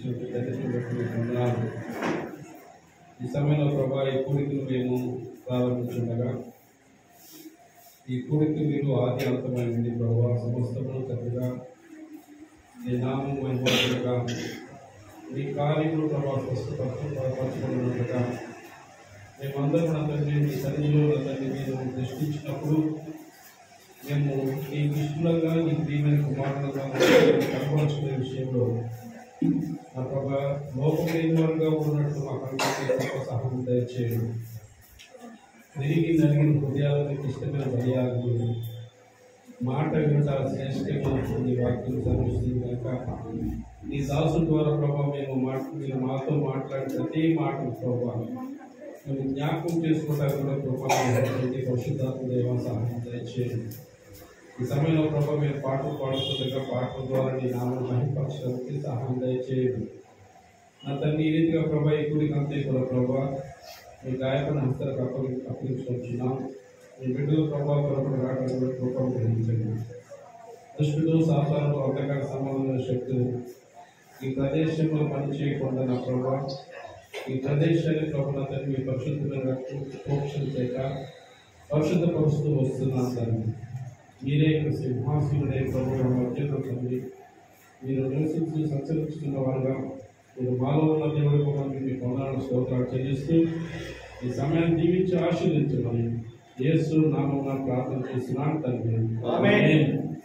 వందనాలు. ఈ సమయంలో ప్రభా ఈ కూడికను మేము ప్రారంభించుండగా ఈ కూడిక మీరు ఆది అంతమైనది ప్రభా, సమస్తము చక్కగా నీ నామం మహిమగా మీ కార్యములు ప్రభా స్పష్టపరచుకున్నట్టుగా మేమందరం అందరినీ మీ సన్నిధిలో అందరినీ మీరు దృష్టించినప్పుడు మేము ఈ కృష్ణులుగా ఈ ప్రియమైన కుమారులుగా కనపరుచుకునే విషయంలో నా ప్రభా లోపం లేని వారుగా ఉన్నట్టు మాకు అందరికీ సహాయం దయచేయండి. తిరిగి నలిగిన హృదయాలకు ఇష్టమైన బలియాలు మాట చాలా శ్రేష్టంగా ఉంటుంది. వాక్యం సమృద్ధి కనుక నీ దాసుల ద్వారా ప్రభావ మీరు మాతో మాట్లాడిన ప్రతి మాట ప్రభావ మేము జ్ఞాపకం చేసుకోవడానికి కూడా ప్రభావం పరిశుద్ధాత్మ దేవ సహాయం దయచేయండి. ఈ సమయంలో ప్రభావ మేము పాటలు పాడుతుండగా పాటల ద్వారా నీ నామం మహిమపరచడానికి సహాయం దయచేయండి. నా తండ్రి ఈ రీతిగా ప్రభా ఈ కూడికి అంతే కూడా ప్రభా మీ గాయపడిన హస్తలకు అప్పగించుకుంటున్నాం. మీ బిడ్డలు ప్రభావ కొరకు రావడానికి కృపను గ్రహించండి. దుష్టుడు సాతాను అంధకార సంబంధమైన శక్తులు ఈ ప్రదేశంలో పనిచేయకుండా నా ప్రభా ఈ ప్రదేశాన్ని ప్రభు తండ్రి మీ పరిశుద్ధమైన పోషణ చేత పరిశుద్ధపరుస్తూ వస్తున్నాను తండ్రి. మీరే సింహాసనుడే ప్రభు మధ్యలో తండ్రి మీరు నివసించి సంచరిస్తున్న వారుగా మీరు మాలో ఉన్న దేవుడి మమ్మల్ని మీ కొందరు స్తోత్రాలు చెల్లిస్తూ ఈ సమయాన్ని దీవించి ఆశీర్వదించమని యేసు నామమున ప్రార్థన చేస్తున్నాను తండ్రి. ఆమేన్.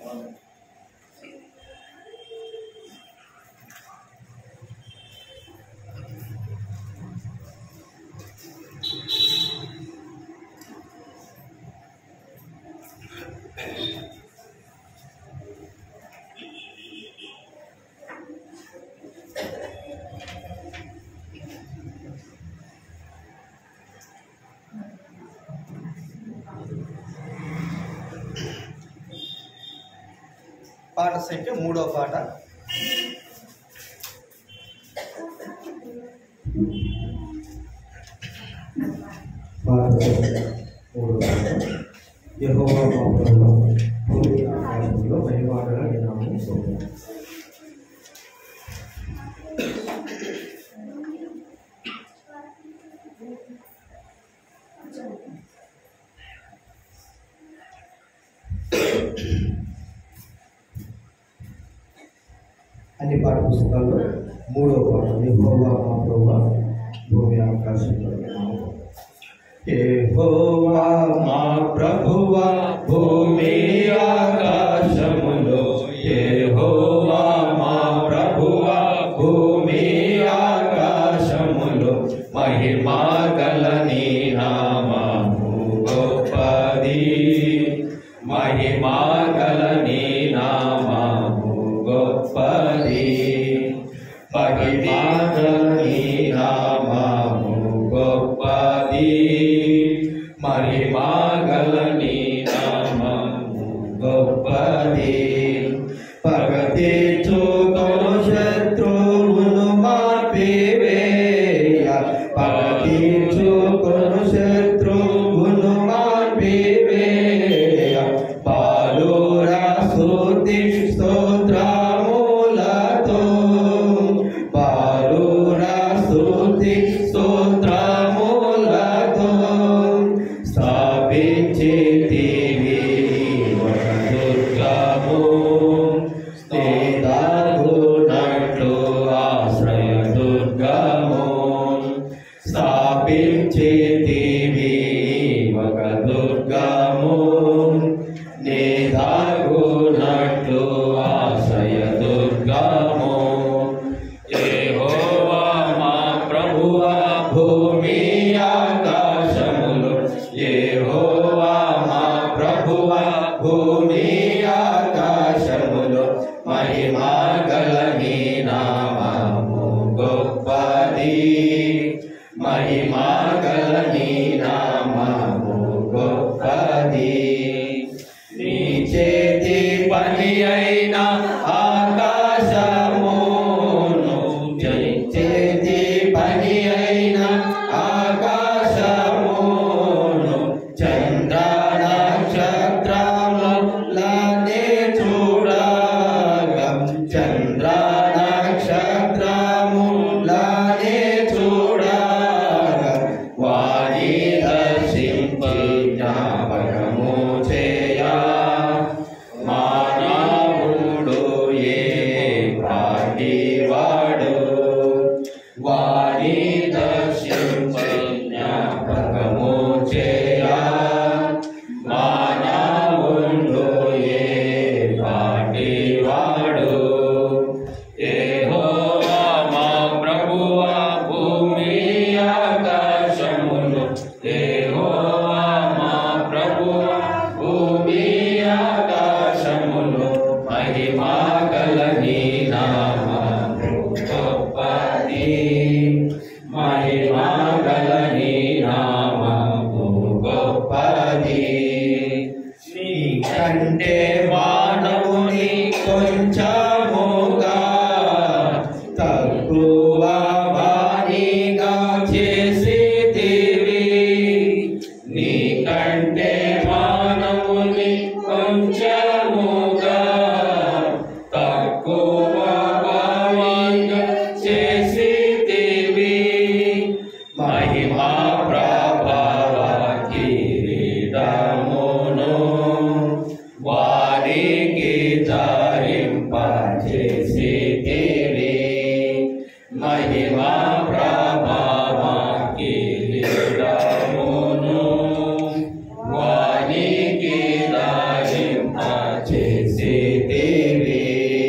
పాట సంఖ్య 3వ పాట. యెహోవా మా ప్రభువా, భూమి ఆకాశంలో మహిమగల నీ నామము స్తోత్రం. అన్ని పాఠ పుస్తకాల్లో 3వ పాట. యెహోవా మా ప్రభువా, భూమి ఆకాశంలో నీ నామము. యెహోవా మా ప్రభువా, భూమి ఆకాశములో. యెహోవా మా ప్రభువా, భూమి ఆకాశములో. మహిమా గల నీ నామము గొప్పది. మహిమా గల నీ నామము గొప్పది. మహిమా గల నీ నామము గొప్పది. మహిమా గల నీ నామము గొప్పది. పగతీర్చుకొను శత్రువును మాన్పివేయ. పగతీర్చుకొను శత్రువును మాన్పివేయ. బాలురా స్తుతి స్తోత్రములతో. బాలురా స్తుతి స్తోత్రములతో. స్థాపించితివి ఒక దుర్గము. స్థితగునట్లు ఆశ్రయ దుర్గము. స్థాపించితివి ఒక దుర్గము. నిదాగునట్లు ఆశ్రయ దుర్గము. యెహోవా మా ప్రభువా, భూమి ఆకాశములు. యెహోవా మా ప్రభువా, భూమి ఆకాశములు. మహిమా గల నీ నామము గొప్పది. మహిమా గల నీ నామము గొప్పది. నీ చేతి పని అయిన ఆకాశమును. చేతి పని అయిన ఆకాశమును. చంద్ర నక్షత్రములనే చూడగా. చంద్ర నక్షత్రములనే పాడివాడు వారి దర్శించి జ్ఞాపకము చేయా మానవుండు ఏ పాడివాడు యెహోవా మా ప్రభువా భూమి ఆకాశములు యెహోవా మా ప్రభువా భూమి ఆకాశములు మహిమా గల నీ నామము గొప్పది మహిమా గల నీ నామము గొప్పది నీ కంటే మానవుని కొంచెముగా తక్కువ వానిగా చేసితివి నీ కంటే మానవుని కొంచెముగా తక్కువ వానిగా చేసితివి మహిమా ప్రభావ కిరీటమును వారికి ధరింపజేసితివి మహిమా ప్రభావ కిరీటమును వారికి ధరింపజేసితివి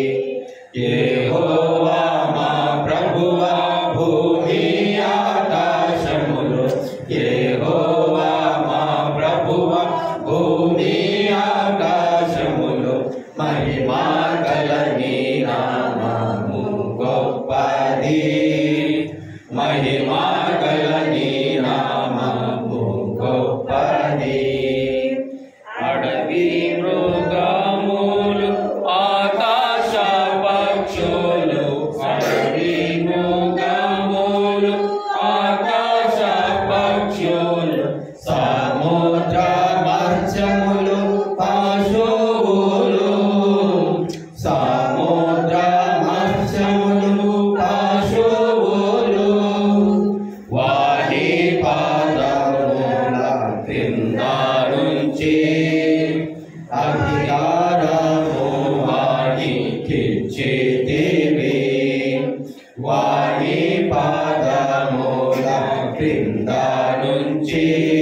యెహోవా మా ప్రభువా భూమి ఆకాశములు యెహోవా మా ప్రభువా భూమి ఆకాశములు మహిమా గల నీ నామము గొప్పది మహిమా గల నీ నామము గొప్పది అడవి మృగములు ఆకాశ పక్షులు అడవి మృగములు ఆకాశ పక్షులు సముద్ర మత్స్యములు పశువులు సముద్ర మత్స్యములు పశువులు వారి పాదముల క్రింద నుంచి అధికారము వానికిచ్చితివి వారి పాదముల క్రింద నుంచి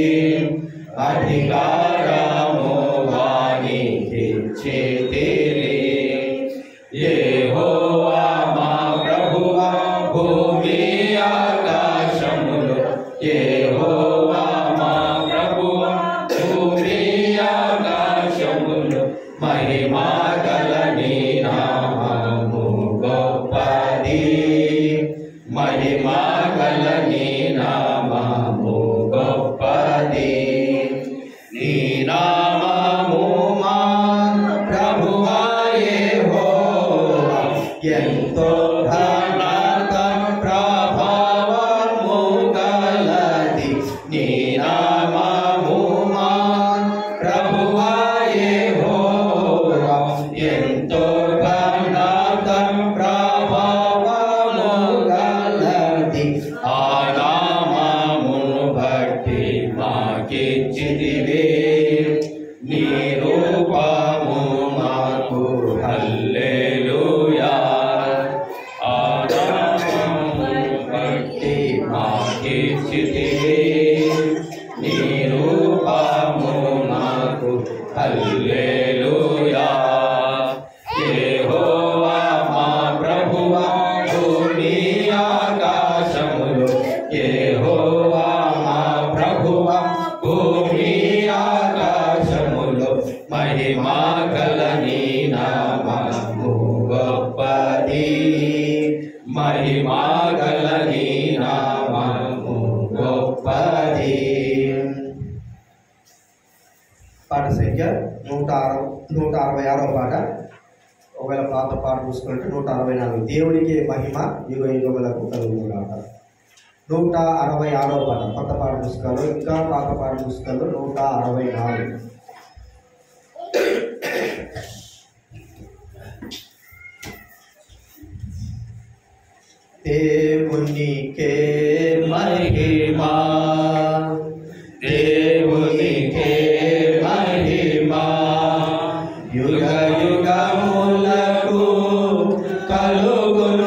అధికారము వానికిచ్చితివి యెహోవా మా ప్రభువా భూమి ఆకాశములు యెహోవా మా ప్రభువా భూమి ఆకాశములు మహిమా గల నీ నామము గొప్పది మహిమా గల నీ నామము గొప్పది నీ నామము మా ప్రభువా యెహోవా ఎంతో ఘనత ప్రభావము గలది నీ నామము మా ప్రభువా యెహోవా ఎంతో ఘనత ప్రభావము గలది ఆ నామమును బట్టి మాకిచ్చితివే నీ రూపము మాకు హల్లెలూయా ఆ నామమును బట్టి మాకిచ్చితివే నీ రూపము మాకు హల్లెలూయా యెహోవా మా ప్రభువా భూమి ఆకాశములు యెహోవా మా ప్రభువా భూమి ఆకాశములు మహిమా గల నీ నామము గొప్పది మహిమా గల నీ నామము గొప్పది పాట సంఖ్య 166వ పాట. ఒకవేళ పాత పాట చూసుకుంటే 164. దేవుడికి మహిమ యుగ యుగములకు కలుగునుగాక. 166వ పాట. కొత్త పాట పుస్తకాలు ఇంకా పాత పాట పుస్తకాలు 164. దేవునికే మహిమా దేవునికే మహిమా యుగ యుగములకు కలుగును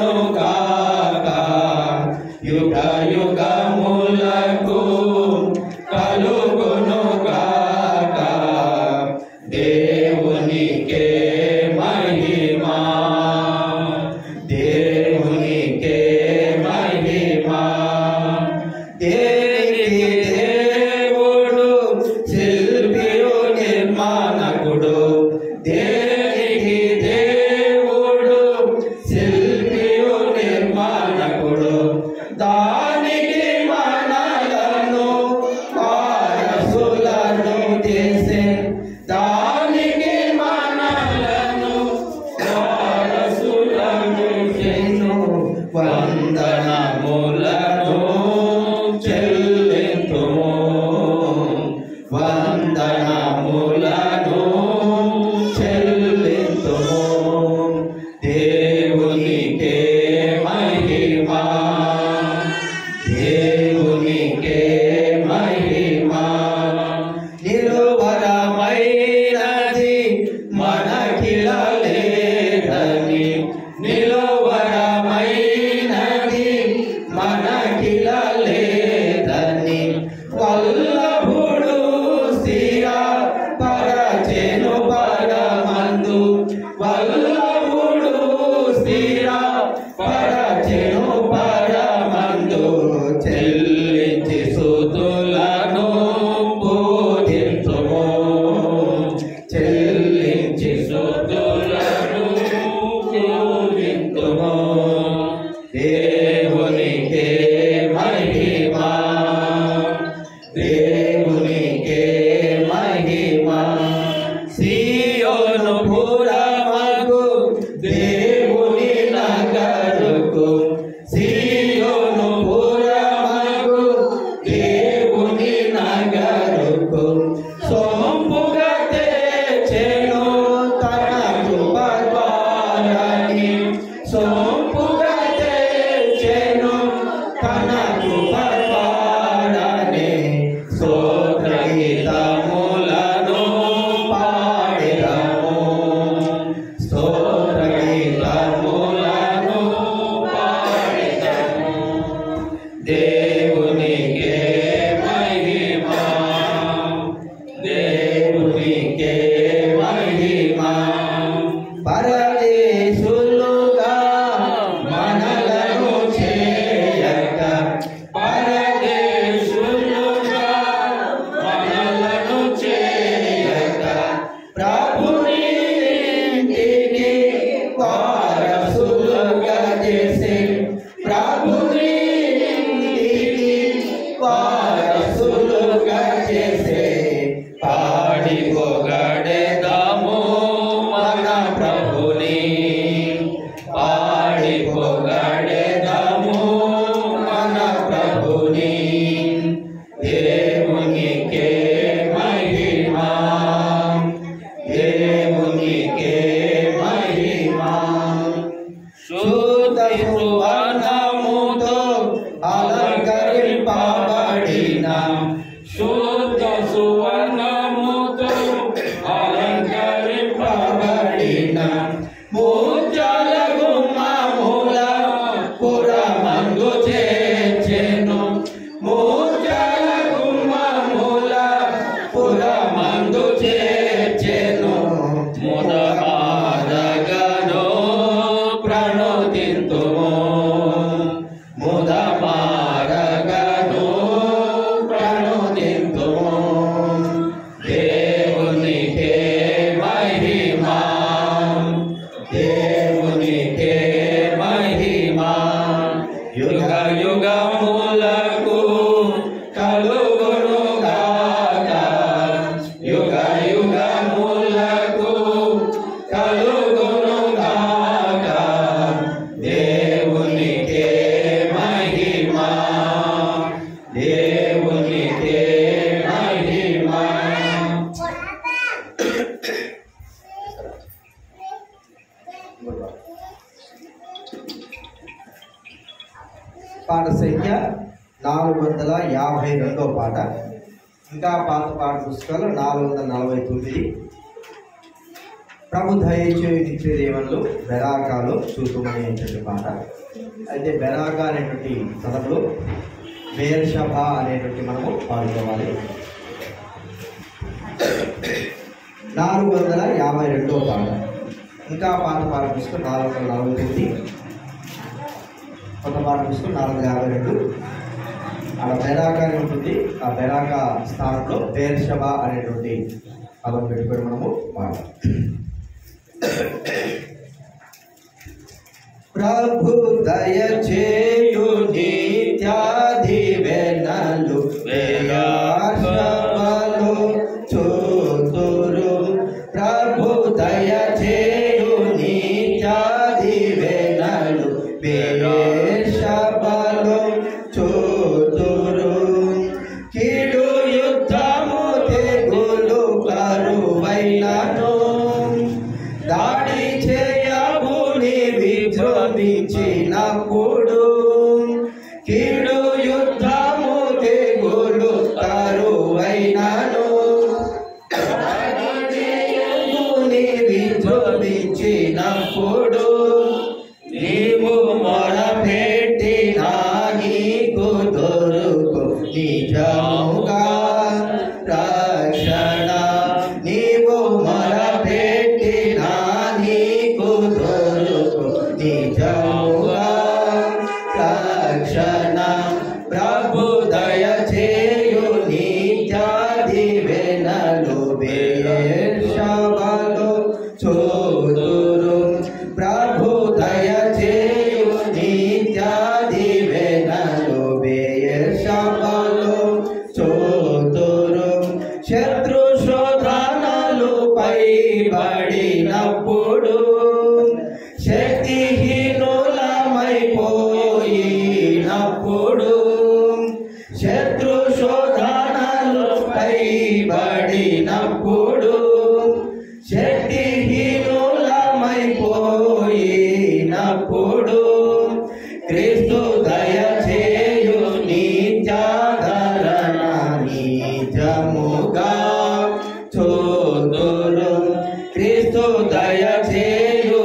వందనములను చెల్లింతుము వందనములను చెల్లింతుము దేవునికే మహిమా దేవునికే మహిమా నిలువరమైనది మనకిల లేదని నిలువరమైనది మనకిల లేదని వల్లభుడు స్థిర పరచెను పరమందు వల్లభుడు స్థిర పరచెను పరమందు చెల్లించి స్తుతులను పూజింతుము చెల్లించి స్తుతులను పూజింతుము దేవునికే మహిమా దేవునికే మహిమా సియోను పురమగు దేవుని నగరుకు సియోను పురమగు దేవుని నగరుకు సొంపుగా తెచ్చెను తన కృప ద్వారాని సొంపుగా తెచ్చెను తన కృప ద్వారాని స్తోత్రగీతములను పాడెదము స్తోత్రగీతములను పాడెదము దేవునికే మహిమా దేవునికే మహిమా పరదేశులుగా మనలను చేయక పరదేశులుగా మనలను చేయక ప్రభుని ఇంటికి వారసులుగా చేసి ప్రభుని ఇంటికి వారసులుగా చేసి పాడి పొగడెదము మన ప్రభుని పాడి పొగడెదము మన ప్రభుని దేవునికే మహిమా దేవునికే మహిమా శుద్ధ సువర్ణముతో అలంకరింపబడిన శుద్ధ సువర్ణముతో అలంకరింపబడిన ముత్యాల గుమ్మముల పురమందు చేర్చెను ముత్యాల గుమ్మముల పురమందు చేర్చెను ముదమారగను ప్రణుతింతుము ముదమారగను ప్రణుతింతుము దేవునికే మహిమా దేవునికే మహిమా యుగ యుగములకు కలుగును గాక యుగ యుగములకు కలుగును గాక దేవునికే మహిమా దేవునికే మహిమా పాట సంఖ్య 452 పాట. ఇంకా పాత పాట పుస్తకాలు 449. ప్రభు దయచేయు నిత్య దేవుళ్ళు బెరాకాలు చూతుమని అనేటువంటి పాట. అయితే బెరాకా అనేటువంటి పదంలో బేర్షబా అనేటువంటి మనము పాడుకోవాలి. 452 పాట. ఇంకా పాత పాట పుస్తకం 449, కొత్త పాట పుస్తకం 452. అక్కడ బెరాకా అని ఉంటుంది. ఆ బెరాకా స్థానంలో బేర్షబా అనేటువంటి పదం పెట్టుకొని మనము పాడాలి. ప్రభు దయచేయు నిత్యాధివేనలు వేయాశబలు చూతురు. ప్రభు దయచేయు నిత్యాధివేనలు వేయాశబలు పోయినప్పుడు కీడు యుద్ధము తెగులు కరువైనను విజృంభించినప్పుడు నీవు మొరపెట్టినా నీకు దొరుకు నిజముగా రక్షణ. నీవు మొరపెట్టినా నీకు దొరుకు నిజముగా రక్షణ. ప్రభు దయచేయు నిత్యాది వెనలు బెయేర్షెబాలో చూదురు. ప్రభు దయచేయు నిత్యాది వెనలు బెయేర్షెబాలో చూదురు. శత్రు శోధనలు పైబడినప్పుడు శక్తిహీనులమైపోయినప్పుడు శత్రు శోధనలు పైబడినప్పుడు శక్తిహీనులమైపోయినప్పుడు క్రీస్తు దయచేయు నిత్యాదరణ నిజముగా చూదురు. క్రీస్తు దయచేయు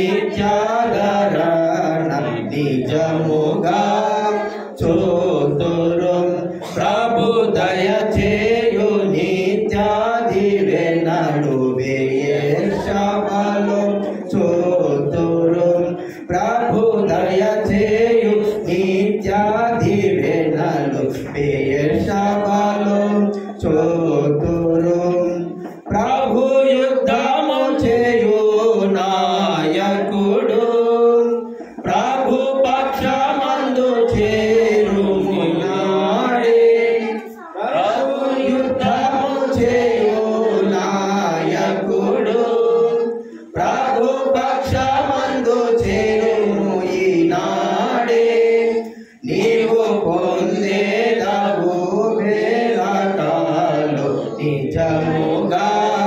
నిత్యాదరణ నిజముగా చూదురు. ప్రభు దయచేయు నిత్యాది వెనలు బెయేర్షెబాలో చూదురు. ప్రభు దయచేయు నిత్యాది వెనలు బెయేర్షెబాలో చూదురు. ప్రభు యుద్ధము చేయు నాయకుడు ప్రభు పక్షమందు చేరుమున్నాడే. ప్రభు యుద్ధము చేయు నాయకుడు ప్రభు పక్షమందు చేరుము ఈనాడే. నీవు పొందేదవు వేలాటాలు నిజముగా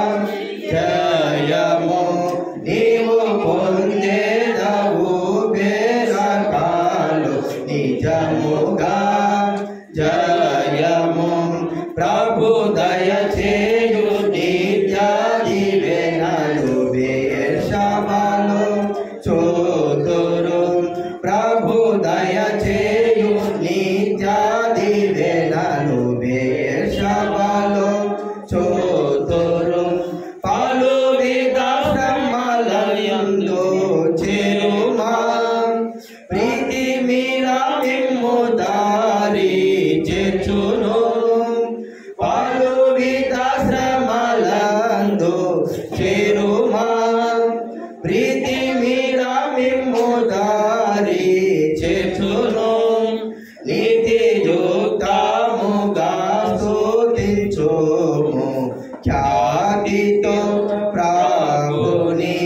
జయము. నీవు పొందేదవు వేలాటాలు నిజముగా జయము. ప్రభు దయచేయు నిత్యాది వెనలు బెయేర్షెబాలో చూదురు. ప్రభు దయచేయు నిత్యాది వెనలు బెయేర్షెబాలో చూదురు. పలు విధ శ్రమలయందు చేరుమా ప్రీతి మీర మిమ్ము దారి చేర్చును. పలు విధ శ్రమలందు చేరుమా ప్రీతి మీర మిమ్ము దారి చేర్చును. నీతియుక్తముగా స్తుతించుము ఖ్యాతితో ప్రభుని.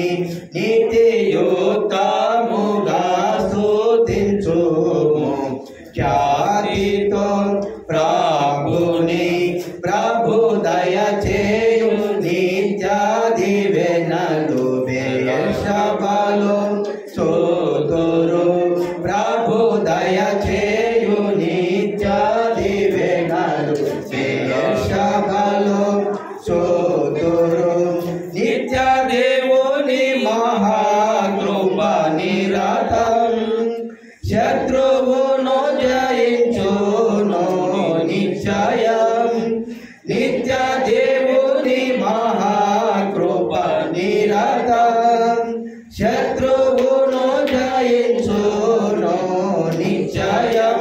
నీతియుక్తముగా స్తుతించుము ఖ్యాతితో ప్రభుని. ప్రభు దయచేయు నిత్యాది వెనలు బెయేర్షెబాలో చూదురు. ప్రభు దయచేయు నిత్యాది వెనలు బెయేర్షెబాలో చూదురు. నిత్య దేవుని మహాకృప నిరతం శత్రువును జయించును నిశ్చయం. నిత్య దేవుని మహాకృప నిరతం శత్రువును జయించును నిశ్చయం.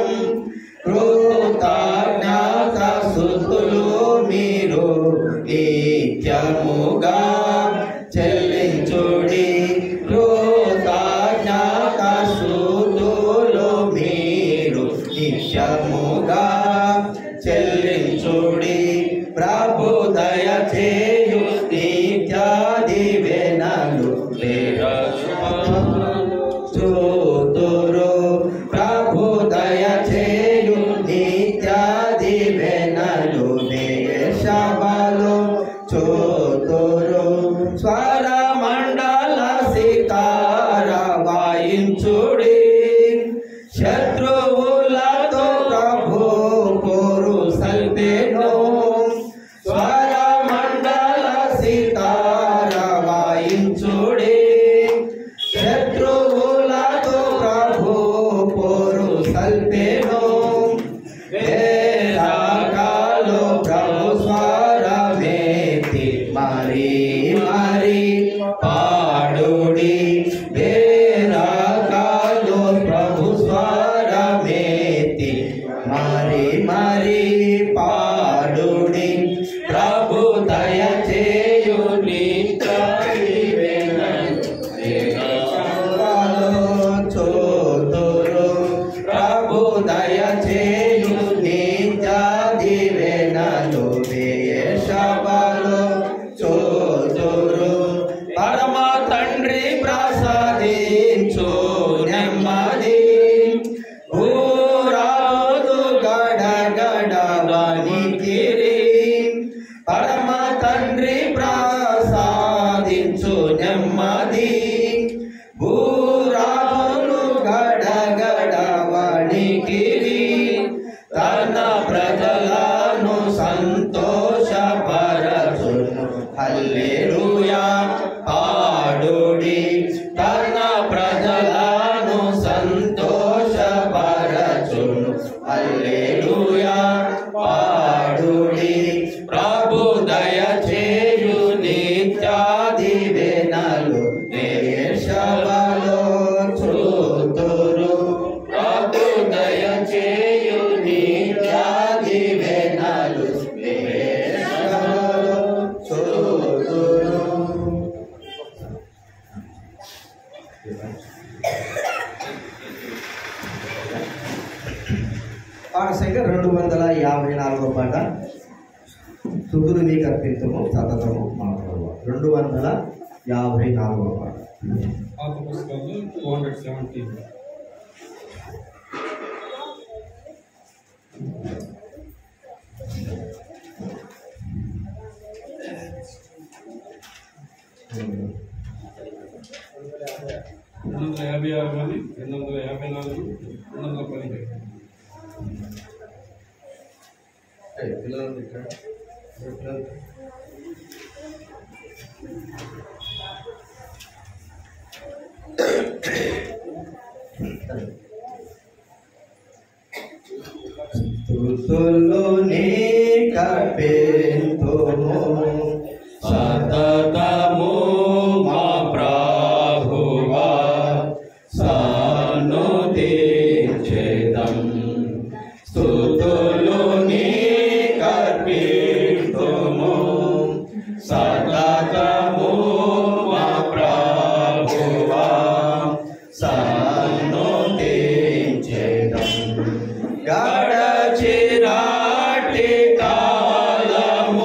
కృతజ్ఞత స్తుతులు మీరు నిత్యముగా చెల్లించుడి. కృతజ్ఞత స్తుతులు మీరు నిత్యముగా చెల్లించుడి. ప్రభు దయచేయు నిత్యాది వెనలు చూదురు. ప్రభు దయచేయు నిత్యాది వెనలు బెయేర్షెబాలో చూదురు. స్వర మండల సితార వాయించుడి. హల్లెలూయా పాడుడి ప్రభు దయ చేయు నిత్యాది వేనలు దేశములో చూతురు ప్రభు దయ చేయు నిత్యాది వేనలు దేశములో చూతురు. పాట సంఖ్య 254 పాట. స్తుతులు నీకు అర్పింతుము సతతము మా ప్రభువా. 254 పాట. పాత పుస్తకాలు 217. యాభై 254 215. పిల్లలు ఇక్కడ స్తుతులు నీకు అర్పింతుము సతతము మా ప్రభువా సన్నుతించెదం స్తుతులు నీకర్పింతుము సతతము మా ప్రభువా సన్నుతించెదం గడచిరాటి కాలము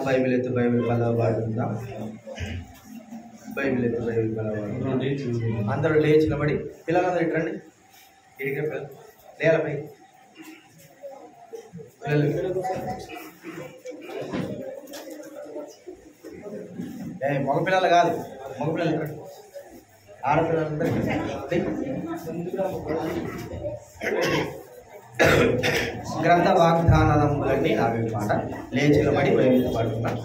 బైబిల్ ఎత్తు, బైబిల్ పదవాడుందా? బైబిల్ ఎత్తు, బైబిల్ పదవాడు. అందరూ లేచి నిలబడి, పిల్లలందరూ ఇటు రండి. ఇడిగా పిల్లలు లేలపై మగపిల్లలు కాదు, మగపిల్లలు ఇక్కడ, ఆడపిల్లలందరూ గ్రంథ వాగ్దానములన్నీ నావే మాట. లేచి నిలబడి బైబిల్ పాడుతున్నాం.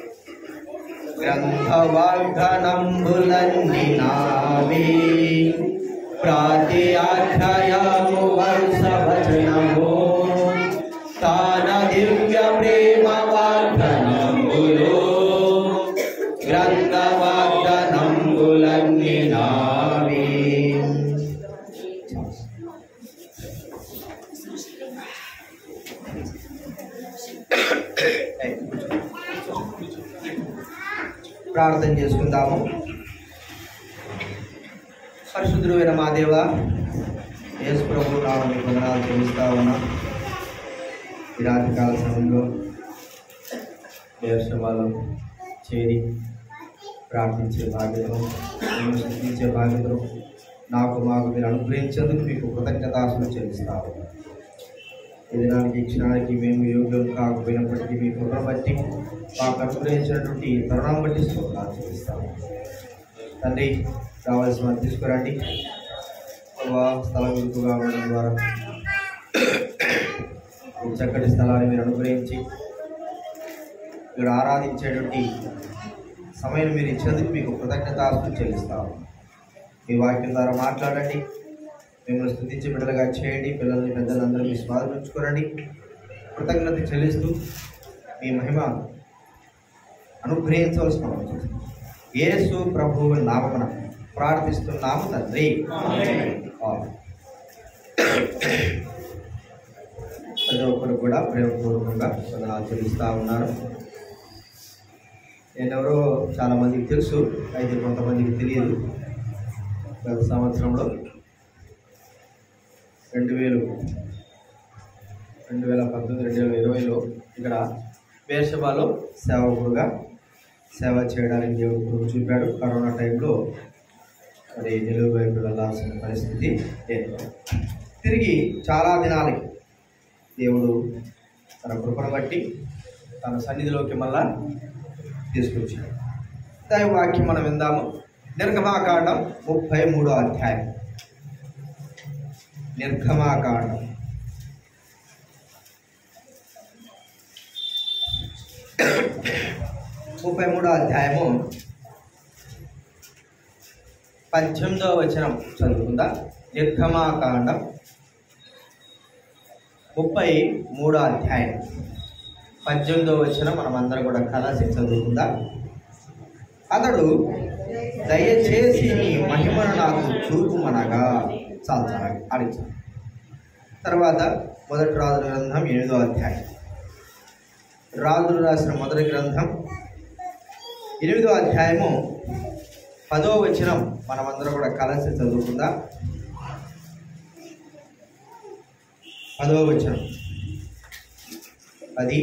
గ్రంథ వాగ్దానములన్నీ నావే, ప్రతి అధ్యాయము వరుస వచనము, తాన దివ్య ప్రేమ వాగ్దానములు, గ్రంథ వాగ్దానములన్నీ నావే. ప్రార్థన చేసుకుందాము. పరిశుద్ధుడైన మా దేవ, యేసు ప్రభువు నామమున వందనాలు చెల్లిస్తా ఉన్నాం. ఈ రాత్రికాల సమయంలో దేవసభలో చేరి ప్రార్థించే బాధ్యతను, మేము స్థుతించే బాధ్యతను మాకు మీరు అనుగ్రహించేందుకు మీకు కృతజ్ఞతాస్తులు చెల్లిస్తా ఉన్నాం. ఈ దినానికి, క్షణానికి మేము యోగ్యం కాకపోయినప్పటికీ మీ కృపను బట్టి మాకు అనుగ్రహించినటువంటి తరుణం బట్టి స్తోత్రాలు చెల్లిస్తాము. తండ్రి, కావాల్సిన తీసుకురండి. స్థలం గుర్తుగా ఉండడం ద్వారా చక్కటి స్థలాన్ని మీరు అనుగ్రహించి ఇక్కడ ఆరాధించేటువంటి సమయం మీరు ఇచ్చినందుకు మీకు కృతజ్ఞతాస్తులు చెల్లిస్తాము. మీ వాక్యం ద్వారా మాట్లాడండి, మిమ్మల్ని స్తుతించే బిడ్డలుగా చేయండి. పిల్లల్ని, పెద్దలందరూ మీ స్వాధీనం ఉంచుకోరండి. కృతజ్ఞత చెల్లిస్తూ మీ మహిమ అనుగ్రహించవలసిన యేసు ప్రభువు నామమున ప్రార్థిస్తున్నాము తండ్రి. ప్రతి ఒక్కరు కూడా ప్రేమపూర్వకంగా వందనాలు చెల్లిస్తూ ఉన్నారు. నేనెవరో చాలామందికి తెలుసు, అయితే కొంతమందికి తెలియదు. గత సంవత్సరంలో 2019-2020లో ఇక్కడ బేర్షబాలో సేవకుడుగా సేవ చేయడానికి దేవుడు చూపాడు. కరోనా టైంలో మరి నెల్లూరు వైపు వెళ్ళాల్సిన పరిస్థితి ఏర్పడింది. తిరిగి చాలా దినాలకి దేవుడు తన కృపను బట్టి తన సన్నిధిలోకి మళ్ళా తీసుకొచ్చాడు. దైవ వాక్యం మనం విందాము. నిర్గమాకాండం 33వ అధ్యాయం. నిర్గమాకాండం 33వ అధ్యాయము 18వ వచనం చదువుకుందా. నిర్గమాకాండం 33వ అధ్యాయం 18వ వచనం మనం అందరం కూడా కలిసి చదువుకుందా. అతడు, దయచేసి నీ మహిమను నాకు చూపుమనగా చాలు అడిచాడు. తర్వాత మొదటి రాజుల గ్రంథం 8వ అధ్యాయం. రాజులు రాసిన మొదటి గ్రంథం 8వ అధ్యాయము 10వ వచనం మనమందరం కూడా కలిసి చదువుకుందాం. 10వ వచనం 10,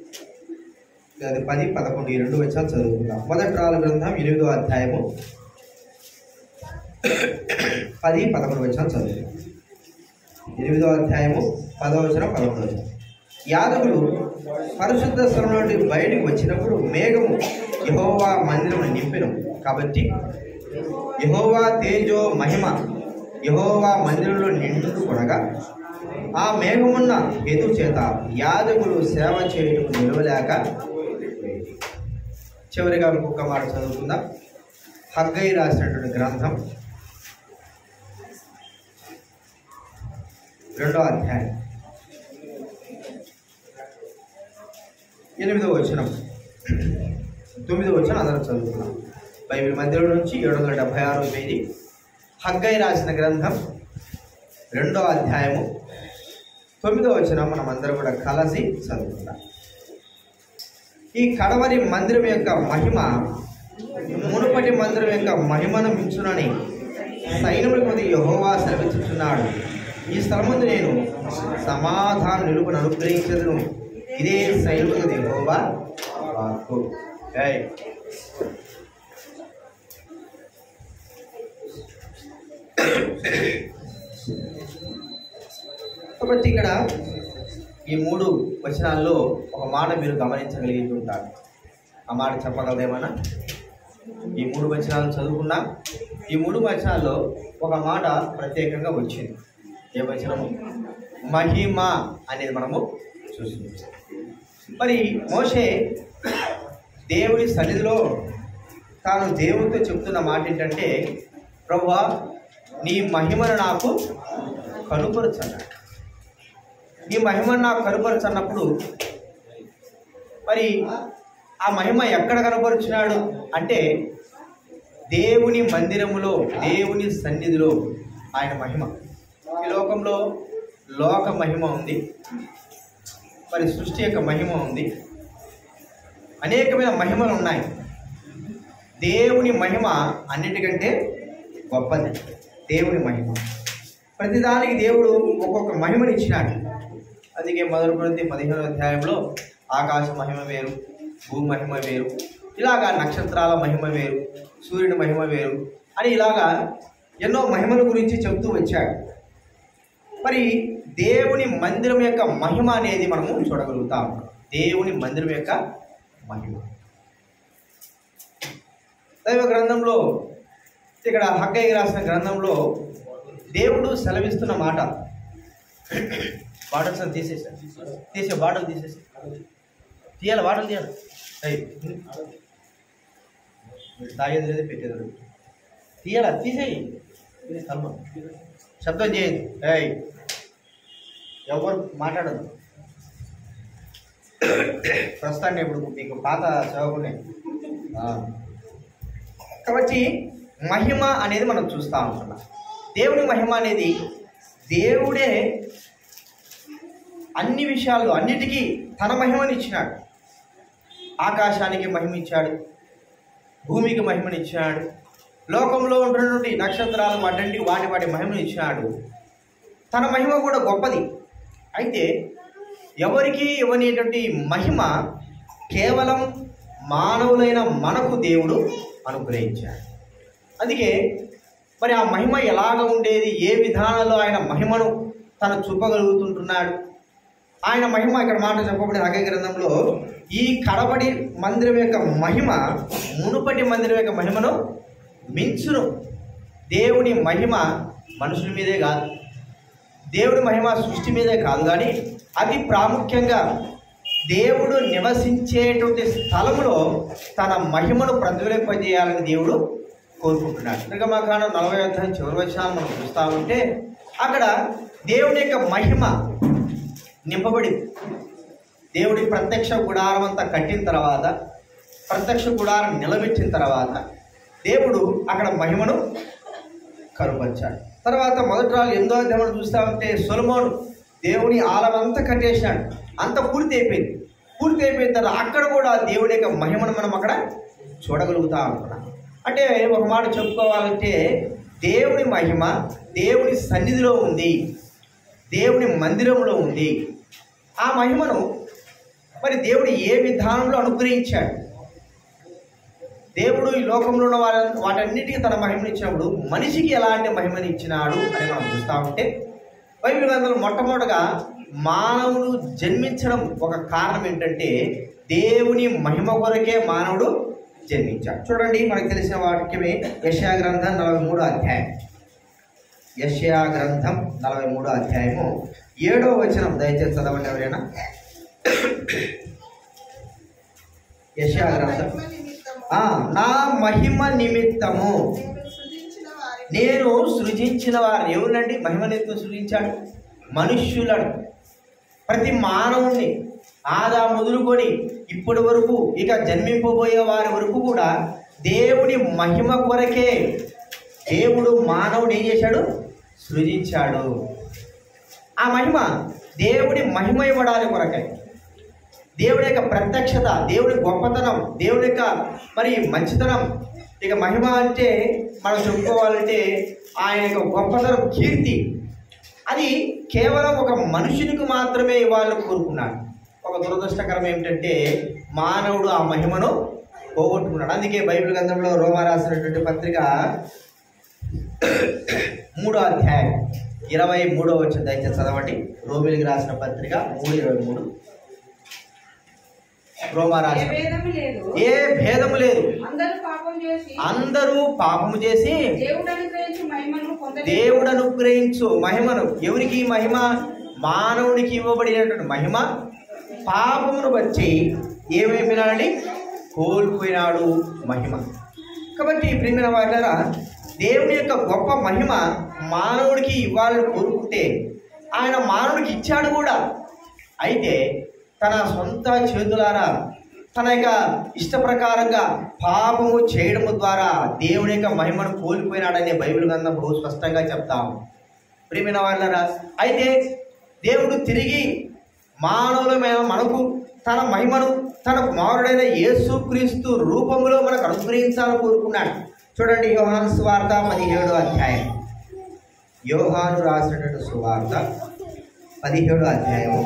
11 ఈ 2 వచనాలు చదువుకుందాం. మొదటి రాజుల గ్రంథం 8వ అధ్యాయము 10, 11 వచనాలు చదువుకుందాం. 8వ అధ్యాయము 10వ వచనం, 11వ వచనం. యాజకులు పరిశుద్ధ స్థలం నుండి బయటికి వచ్చినప్పుడు మేఘము యెహోవా మందిరమును నింపెను. కాబట్టి యెహోవా తేజో మహిమ యెహోవా మందిరంలో నిండుకొనగా ఆ మేఘమున్న హేతు చేత యాజకులు సేవ చేయటకు నిలవలేక. చివరిగా ఇంకొక మాట చదువుకుందాం. హగ్గయి రాసినటువంటి గ్రంథం 2వ అధ్యాయం 8వ వచనం, 9వ వచనం అందరం చదువుకున్నాం. బైబిల్ మధ్యలో నుంచి 776 పేజీ. హగ్గయి రాసిన గ్రంథం 2వ అధ్యాయము 9వ వచనం మనం అందరం కూడా కలిసి చదువుకుందాం. ఈ కడవరి మందిరం యొక్క మహిమ మునుపటి మందిరం యొక్క మహిమను మించునని సైన్యములకు యెహోవా సెలవిచ్చుచున్నాడు. ఈ స్థలముందు నేను సమాధాన నిలుపును అనుగ్రహించదును. ఇదే సైన్యములకు యెహోవా భవతు. జై. కాబట్టి ఇక్కడ ఈ 3 వచనాల్లో ఒక మాట మీరు గమనించగలిగి ఉంటారు. ఆ మాట చెప్పగలదేమన్నా? ఈ 3 వచనాలు చదువుకున్నా ఈ 3 వచనాల్లో ఒక మాట ప్రత్యేకంగా వచ్చింది. ఏ వచనము? మహిమ అనేది మనము చూస్తున్నాం. మరి మోషే దేవుని సన్నిధిలో తాను దేవునితో చెప్తున్న మాట ఏంటంటే, ప్రభువా నీ మహిమను నాకు కనుపరచన్నాడు. నీ మహిమను నాకు కనుపరచన్నప్పుడు మరి ఆ మహిమ ఎక్కడ కనపరుచున్నాడు అంటే దేవుని మందిరములో, దేవుని సన్నిధిలో ఆయన మహిమ. ఈ లోకంలో లోక మహిమ ఉంది, మరి సృష్టి యొక్క మహిమ ఉంది, అనేకమైన మహిమలు ఉన్నాయి. దేవుని మహిమ అన్నిటికంటే గొప్పది. దేవుని మహిమ ప్రతిదానికి దేవుడు ఒక్కొక్క మహిమని ఇచ్చినాడు. అందుకే 1 కొరింథీ 15వ అధ్యాయంలో ఆకాశ మహిమ వేరు, భూమి మహిమ వేరు, ఇలాగా నక్షత్రాల మహిమ వేరు, సూర్యుని మహిమ వేరు అని ఇలాగా ఎన్నో మహిమల గురించి చెబుతూ వచ్చాడు. మరి దేవుని మందిరం యొక్క మహిమ అనేది మనము చూడగలుగుతాం. దేవుని మందిరం యొక్క మహిమ దైవ గ్రంథంలో, ఇక్కడ హగ్గయి రాసిన గ్రంథంలో దేవుడు సెలవిస్తున్న మాట. బాటల్స్ అని తీసే బాటలు తీసేసి తీయాలి, బాటలు తీయాలి. తాగేది లేదు, పెట్టేది లేదు, తీయాలి, తీసేయి. శబ్దం చేయదు, ఎవరు మాట్లాడదు. ప్రస్తుతాన్ని ఇప్పుడు మీకు పాత సేవకునే. కాబట్టి మహిమ అనేది మనం చూస్తూ ఉంటున్నాం. దేవుని మహిమ అనేది దేవుడే అన్ని విషయాల్లో అన్నిటికీ తన మహిమని ఇచ్చినాడు. ఆకాశానికి మహిమ ఇచ్చాడు, భూమికి మహిమని ఇచ్చినాడు, లోకంలో ఉన్నటువంటి నక్షత్రాలు వాటి మహిమను ఇచ్చినాడు. తన మహిమ కూడా గొప్పది. అయితే ఎవరికి ఇవ్వనేటువంటి మహిమ కేవలం మానవులైన మనకు దేవుడు అనుగ్రహించాడు. అందుకే మరి ఆ మహిమ ఎలాగ ఉండేది, ఏ విధానంలో ఆయన మహిమను తను చూపగలుగుతుంటున్నాడు. ఆయన మహిమ ఇక్కడ మాట చెప్పబడి హగ్గయి గ్రంథంలో, ఈ కడపడి మందిరం యొక్క మహిమ మునుపటి మందిరం యొక్క మహిమను మించును. దేవుని మహిమ మనుషుల మీదే కాదు, దేవుడి మహిమ సృష్టి మీదే కాదు, కానీ అతి ప్రాముఖ్యంగా దేవుడు నివసించేటువంటి స్థలంలో తన మహిమను ప్రతిఫలింపజేయాలని దేవుడు కోరుకుంటున్నాడు. నిర్గమకాండం 40వ అధ్యాయం చివరి వచనాలు మనం చూస్తూ ఉంటే అక్కడ దేవుని యొక్క మహిమ నింపబడింది. దేవుడి ప్రత్యక్ష గుడారం అంతా కట్టిన తర్వాత, ప్రత్యక్ష గుడారం నిలబెట్టిన తర్వాత దేవుడు అక్కడ మహిమను కనుపరిచాడు. తర్వాత 8వ అధ్యాయం చూస్తూ ఉంటే సొలొమోను దేవుని ఆలయంతా కట్టేసినాడు. అంత పూర్తి అయిపోయిన తర్వాత అక్కడ కూడా దేవుడి యొక్క మహిమను మనం అక్కడ చూడగలుగుతా ఉంటున్నాం. అంటే ఒక మాట చెప్పుకోవాలంటే దేవుని మహిమ దేవుని సన్నిధిలో ఉంది, దేవుని మందిరంలో ఉంది. ఆ మహిమను మరి దేవుడు ఏ విధానంలో అనుగ్రహించాడు. దేవుడు ఈ లోకంలో ఉన్న వాటన్నిటికీ తన మహిమను ఇచ్చినప్పుడు మనిషికి ఎలాంటి మహిమను ఇచ్చినాడు అని మనం చూస్తూ ఉంటే బైబిల్ గ్రంథంలో మొట్టమొదటిగా మానవుడు జన్మించడం ఒక కారణం ఏంటంటే దేవుని మహిమ కొరకే మానవుడు జన్మించాడు. చూడండి, మనకు తెలిసిన వాక్యమే యెషయా గ్రంథం 43వ అధ్యాయం. యెషయా గ్రంథం 43వ అధ్యాయము 7వ వచనం దయచేసి చదవండి ఎవరైనా. యెషయా గ్రంథం, నా మహిమ నిమిత్తము నేను సృజించిన వారిని. ఎవరినండి మహిమనెత్తు సృజించాడు? మనుష్యులను, ప్రతి మానవుణ్ణి ఆదాము మొదలుకొని ఇప్పటి వరకు ఇక జన్మింపబోయే వారి వరకు కూడా దేవుని మహిమ కొరకే దేవుడు మానవుడు ఏం చేశాడు? సృజించాడు. ఆ మహిమ దేవుడి మహిమ ఇవ్వడానికి కొరకే, దేవుడి యొక్క ప్రత్యక్షత, దేవుడి గొప్పతనం, దేవుడి యొక్క మరి మంచితనం. ఇక మహిమ అంటే మనం చెప్పుకోవాలంటే ఆయన యొక్క గొప్పతనం, కీర్తి, అది కేవలం ఒక మనుషునికి మాత్రమే ఇవ్వాలని కోరుకున్నాడు. ఒక దురదృష్టకరం ఏమిటంటే మానవుడు ఆ మహిమను పోగొట్టుకున్నాడు. అందుకే బైబిల్ గ్రంథంలో రోమా రాసినటువంటి పత్రిక 3వ అధ్యాయం 23వ వచనం దయచేసి చదవండి. రోమిలికి రాసిన పత్రిక 3:23. రోమా రాసిన ఏ భేదము లేదు, అందరూ పాపము చేసి దేవుడు అనుగ్రహించు మహిమను, ఎవరికి మహిమ? మానవునికి ఇవ్వబడినటువంటి మహిమ పాపమును బట్టి ఏమైపోయినాడండి? కోల్పోయినాడు మహిమ. కాబట్టి ప్రియమైన వారలారా, దేవుని యొక్క గొప్ప మహిమ మానవుడికి ఇవ్వాలని కోరుకుంటే ఆయన మానవుడికి ఇచ్చాడు కూడా. అయితే తన సొంత చేతులారా తన యొక్క ఇష్ట ప్రకారంగా పాపము చేయడము ద్వారా దేవుని యొక్క మహిమను కోల్పోయినాడనే బైబిల్ గ్రంథం బహు స్పష్టంగా చెప్తాము. ప్రియమైన వారలారా, అయితే దేవుడు తిరిగి మానవులమైన మనకు తన మహిమను తన కుమారుడైన యేసుక్రీస్తు రూపంలో మనకు అనుగ్రహించాలని కోరుకున్నాడు. చూడండి, యోహాను సువార్త 17వ అధ్యాయం. యోహాను రాసినటువంటి సువార్త 17వ అధ్యాయము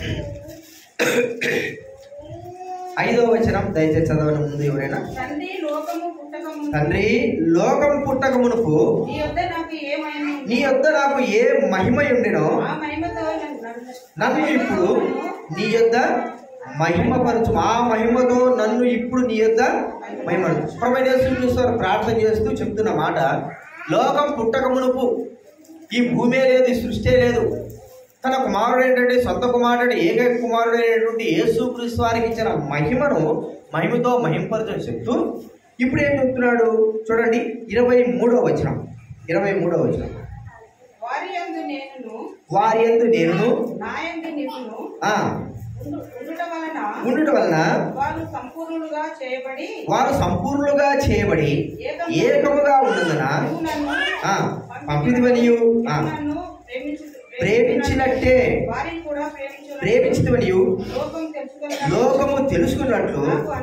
5వ వచనం దయచేసి చదవని ముందు ఎవరైనా. తండ్రి, లోకం పుట్టక మునుపు నీ యొద్ద నాకు ఏ మహిమ ఉండెనో నన్ను ఇప్పుడు నీ యొద్ద మహిమపరచు. ఆ మహిమతో నన్ను ఇప్పుడు నీ యొద్ద మహిమపరచు. ప్రభువైన యేసుక్రీస్తు ప్రార్థన చేస్తూ చెప్తున్న మాట, లోకం పుట్టక మునుపు ఈ భూమే లేదు, ఈ సృష్టి లేదు, తన కుమారుడైనటువంటి సొంత కుమారుడు ఏకైక కుమారుడైనటువంటి యేసుక్రీస్తు వారికి ఇచ్చిన మహిమతో మహింపరచని చెప్తూ ఇప్పుడు ఏం చెప్తున్నాడు చూడండి. 23వ వచనం. వారి యందు నేనును ఉండుట వలన వారు సంపూర్ణులుగా చేయబడి ఏకముగా ఉన్నందున పంపిదివనియు ప్రేమించినవనియు లోకము తెలుసుకున్నట్లు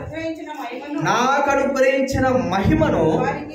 నాకు అనుగ్రహించిన మహిమను.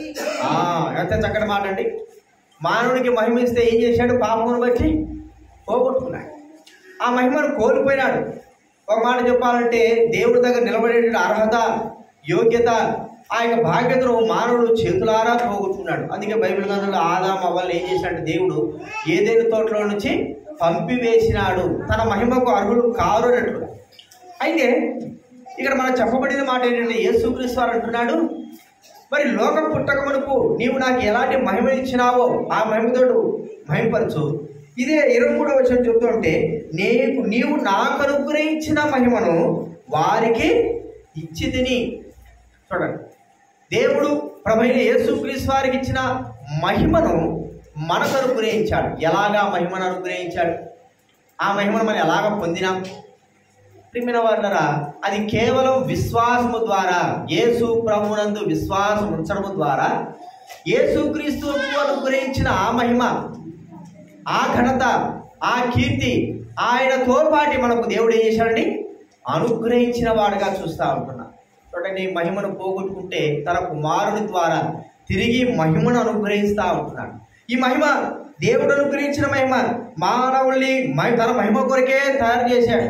ఎంత చక్కటి మాట అండి. మానవునికి మహిమ ఇస్తే ఏం చేశాడు? పాపమును బట్టి పోగొట్టుకున్నాడు, ఆ మహిమను కోల్పోయినాడు. ఒక మాట చెప్పాలంటే దేవుడి దగ్గర నిలబడేటువంటి అర్హత, యోగ్యత, ఆ యొక్క బాధ్యతను మానవుడు చేతులారా పోగొట్టుకున్నాడు. అందుకే బైబిల్ గ్రంథంలో ఆదాము అవ్వల్ని ఏం చేసినట్టు దేవుడు ఏదైనా తోటలో నుంచి పంపివేసినాడు, తన మహిమకు అర్హులు కారు అన్నట్టుగా. అయితే ఇక్కడ మనం చెప్పబడిన మాట ఏంటంటే యేసుక్రీస్తు వారు అంటున్నాడు, మరి లోకం పుట్టక మునుపు నీవు నాకు ఎలాంటి మహిమ ఇచ్చినావో ఆ మహిమతోడు మహిమపరచు. ఇదే 23వ వచనం చెప్తుంటే, నీవు నాకు అనుగ్రహించిన మహిమను వారికి ఇచ్చి తిని. చూడండి, దేవుడు ప్రభువైన యేసుక్రీస్తు వారికి ఇచ్చిన మహిమను మనకు అనుగ్రహించాడు. ఎలాగా మహిమను అనుగ్రహించాడు? ఆ మహిమను మనం ఎలాగ పొందినాం? ప్రియమైన వారలారా, అది కేవలం విశ్వాసము ద్వారా, యేసు ప్రభువునందు విశ్వాసం ఉంచడము ద్వారా యేసుక్రీస్తుకు అనుగ్రహించిన ఆ మహిమ, ఆ ఘనత, ఆ కీర్తి ఆయనతో పాటి మనకు దేవుడు ఏం చేశాడండి? అనుగ్రహించిన వాడుగా చూస్తూ ఉంటున్నా. చూడండి, మహిమను పోగొట్టుకుంటే తన కుమారుని ద్వారా తిరిగి మహిమను అనుగ్రహిస్తూ ఉంటున్నాడు. ఈ మహిమ దేవుడు అనుగ్రహించిన మహిమ మానవుల్ని తన మహిమ కొరకే తయారు చేశాడు.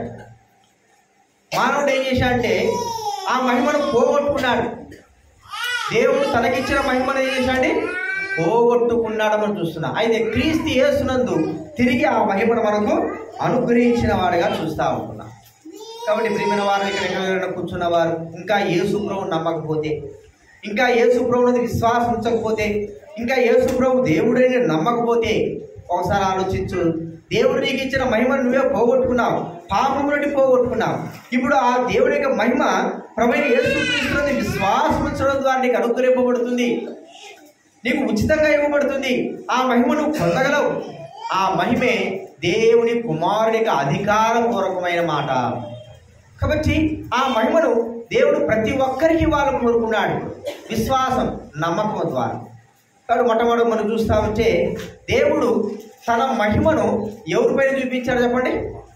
మానవుడు ఏం చేశాడంటే ఆ మహిమను పోగొట్టుకున్నాడు. దేవుడు తనకిచ్చిన మహిమను ఏం చేశాడండి? పోగొట్టుకున్నాడు మనం చూస్తున్నాం. అయితే క్రీస్తు యేసునందు తిరిగి ఆ మహిమను మనకు అనుగ్రహించిన వాడుగా చూస్తూ ఉంటున్నాం. కాబట్టి ప్రియమైన వారు, ఇక్కడ కూర్చున్న వారు ఇంకా యేసు ప్రభువును నమ్మకపోతే, ఇంకా యేసు ప్రభువుని విశ్వాసం ఉంచకపోతే, ఇంకా యేసు ప్రభు దేవుడిని నమ్మకపోతే ఒకసారి ఆలోచించు. దేవుడు నీకు ఇచ్చిన మహిమను నువ్వే పోగొట్టుకున్నావు, పాపం నుండి పోగొట్టుకున్నావు. ఇప్పుడు ఆ దేవుడి యొక్క మహిమ ప్రభువైన యేసుక్రీస్తుని విశ్వాసం ఉంచడం ద్వారా నీకు అనుగ్రహింపబడుతుంది, నీకు ఉచితంగా ఇవ్వబడుతుంది. ఆ మహిమను పొందగలవు. ఆ మహిమే దేవుని కుమారునికి అధికారపూర్వకమైన మాట. కాబట్టి ఆ మహిమను దేవుడు ప్రతి ఒక్కరికి వాళ్ళు కోరుకున్నాడు, విశ్వాసం, నమ్మకం ద్వారా. కాబట్టి మొట్టమొదటి మనం చూస్తూ ఉంటే దేవుడు తన మహిమను ఎవరిపైన చూపించాడు చెప్పండి?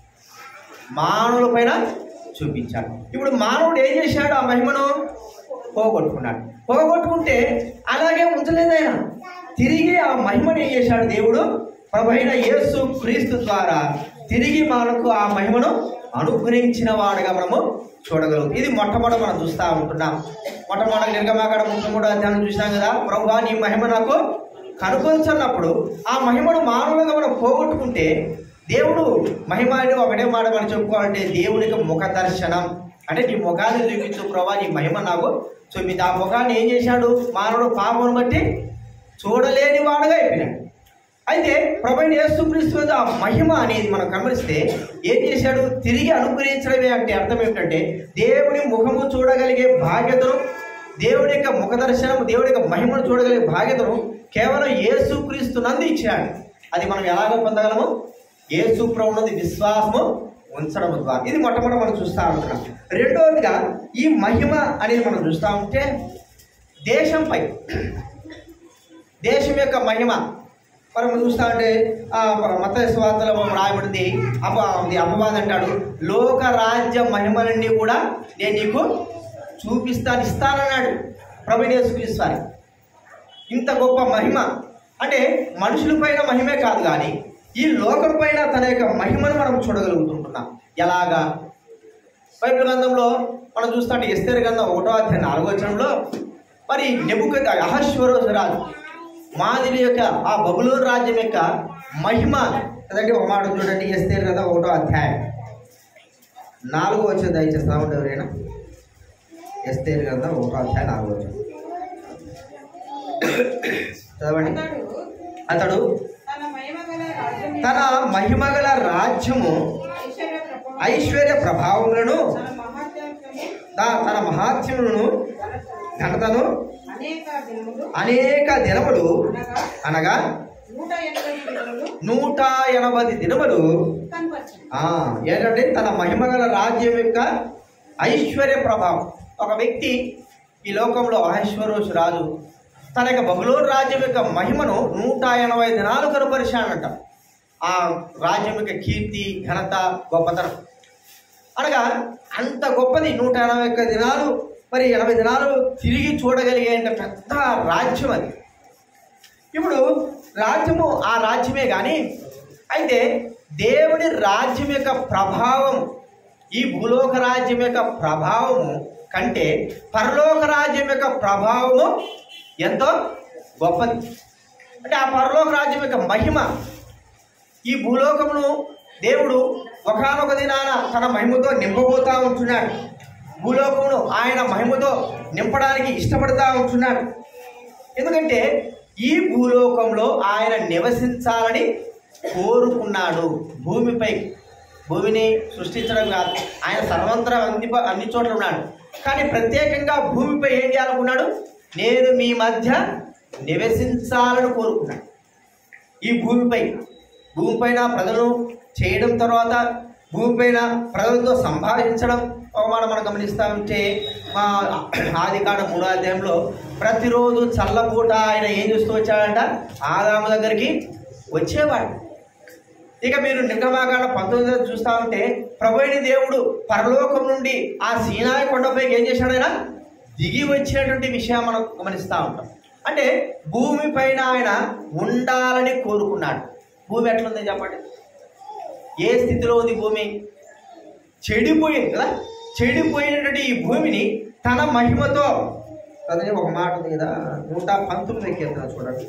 మానవుల పైన చూపించాడు. ఇప్పుడు మానవుడు ఏం చేశాడు? ఆ మహిమను పోగొట్టుకున్నాడు. పోగొట్టుకుంటే అలాగే ఉంచలేదు ఆయన. తిరిగి ఆ మహిమను ఏం చేశాడు? దేవుడు ప్రభువైన యేసు క్రీస్తు ద్వారా తిరిగి మనకు ఆ మహిమను అనుగ్రహించిన వాడుగా మనము చూడగలుగుతాం. ఇది మొట్టమొదటి మనం చూస్తూ ఉంటున్నాం. మొట్టమొదటి నిర్గమాకాండం 33వ అధ్యాయం చూసినాం కదా. ప్రభువా నీ మహిమ నాకు కనుపరుచున్నప్పుడు ఆ మహిమను మానవులుగా మనం పోగొట్టుకుంటే దేవుడు మహిమ అంటే ఒకటే మాట మనం చెప్పుకోవాలంటే దేవునికి ముఖ దర్శనం అంటే నీ ముఖాన్ని చూపించు ప్రభా నీ మహిమ నాకు చూపించి. ఆ ముఖాన్ని ఏం చేశాడు? మానవుడు పాపమును బట్టి చూడలేని వాడుగా అయిపోయినాడు. అయితే ప్రభువైన యేసుక్రీస్తు మీద ఆ మహిమ అనేది మనం గమనిస్తే ఏం చేశాడు? తిరిగి అనుగ్రహించడమే అంటే అర్థం ఏమిటంటే దేవుని ముఖము చూడగలిగే బాధ్యతను, దేవుడి యొక్క ముఖ దర్శనం, దేవుడి యొక్క మహిమను చూడగలిగే బాధ్యతను కేవలం యేసుక్రీస్తు నందు ఇచ్చాడు. అది మనం ఎలాగ పొందగలము? యేసు ప్రభువునందు విశ్వాసము ఉంచడం ద్వారా. ఇది మొట్టమొదటి మనం చూస్తూ ఉంటున్నాం. రెండవదిగా ఈ మహిమ అనేది మనం చూస్తూ ఉంటే దేశంపై, దేశం యొక్క మహిమ మనం చూస్తా ఉంటే మత్తయి సువార్తలో రాయబడింది. అపవాది అంటాడు లోక రాజ్య మహిమలన్నీ కూడా నేను నీకు ఇస్తానన్నాడు ప్రభువైన యేసుక్రీస్తు వారి. ఇంత గొప్ప మహిమ అంటే మనుషుల పైన మహిమే కాదు కానీ ఈ లోకం పైన తన యొక్క మహిమను మనం చూడగలుగుతుంటున్నాం. ఎలాగా? బైబిల్ గ్రంథంలో మనం చూస్తుంటే ఎస్తేరు గ్రంథం 1వ అధ్యాయం 4వ వచనంలో మరి నెబుకద్నెజరు అహష్వేరోషు రాజు మాదిరి యొక్క ఆ బబులోను రాజ్యం యొక్క మహిమ కదండి. ఒక మాట చూడండి, ఎస్తేరు గ్రంథం 1వ అధ్యాయం 4వ వచనం దయచేస్తా ఉంటే ఎవరైనా. ఎస్తేరు గ్రంథం 1వ అధ్యాయం 4వ వచనం చదవండి. అతడు తన మహిమగల రాజ్యము ఐశ్వర్య ప్రభావములను తన మహాత్మ్యములను ఘనతను అనేక దినములు అనగా 180 దినములు ఏంటంటే తన మహిమగల రాజ్యం యొక్క ఐశ్వర్య ప్రభావం. ఒక వ్యక్తి ఈ లోకంలో అహష్వేరోషు రాజు తన యొక్క బబులోను రాజ్యం యొక్క మహిమను 180 దినాలు కనుపరిచాడంట. ఆ రాజ్యం యొక్క కీర్తి, ఘనత, గొప్పతనం అనగా అంత గొప్పది. 181 దినాలు మరి 80 దినాలు తిరిగి చూడగలిగేంత పెద్ద రాజ్యం అది. ఇప్పుడు రాజ్యము ఆ రాజ్యమే కానీ అయితే దేవుని రాజ్యం యొక్క ప్రభావం ఈ భూలోక రాజ్యం యొక్క ప్రభావము కంటే పరలోక రాజ్యం యొక్క ప్రభావము ఎంతో గొప్పది. అంటే ఆ పరలోక రాజ్యం యొక్క మహిమ ఈ భూలోకమును దేవుడు ఒకానొక దినాన తన మహిమతో నింపబోతూ ఉంటున్నాడు. భూలోకమును ఆయన మహిమతో నింపడానికి ఇష్టపడుతూ ఉంటున్నాడు. ఎందుకంటే ఈ భూలోకంలో ఆయన నివసించాలని కోరుకున్నాడు. భూమిని సృష్టించడం కాదు, ఆయన సర్వంతరం అన్ని చోట్ల ఉన్నాడు. కానీ ప్రత్యేకంగా భూమిపై ఏం చేయాలనుకున్నాడు? నేను మీ మధ్య నివసించాలని కోరుకున్నాడు. ఈ భూమిపైన ప్రజలు చేయడం, తర్వాత భూమిపైన ప్రజలతో సంభాషించడం. ఒక మాట మనం గమనిస్తూ ఉంటే ఆదికాండం 3వ అధ్యాయంలో ప్రతిరోజు చల్లపూట ఆయన ఏం చేస్తూ వచ్చాడంట? ఆదాము దగ్గరికి వచ్చేవాడు. ఇక మీరు నిర్గమాకాండం 19 చూస్తూ ఉంటే ప్రభువైన దేవుడు పరలోకం నుండి ఆ సీనాయి కొండపైకి ఏం చేశాడు? ఆయన దిగి వచ్చినటువంటి విషయం మనం గమనిస్తూ ఉంటాం. అంటే భూమి పైన ఆయన ఉండాలని కోరుకున్నాడు. భూమి ఎట్లుంది చెప్పండి? ఏ స్థితిలో ఉంది భూమి? చెడిపోయింది కదా. చెడిపోయినటువంటి ఈ భూమిని తన మహిమతో అదే ఒక మాట ఉంది కదా, 119 కీర్తన చూడండి,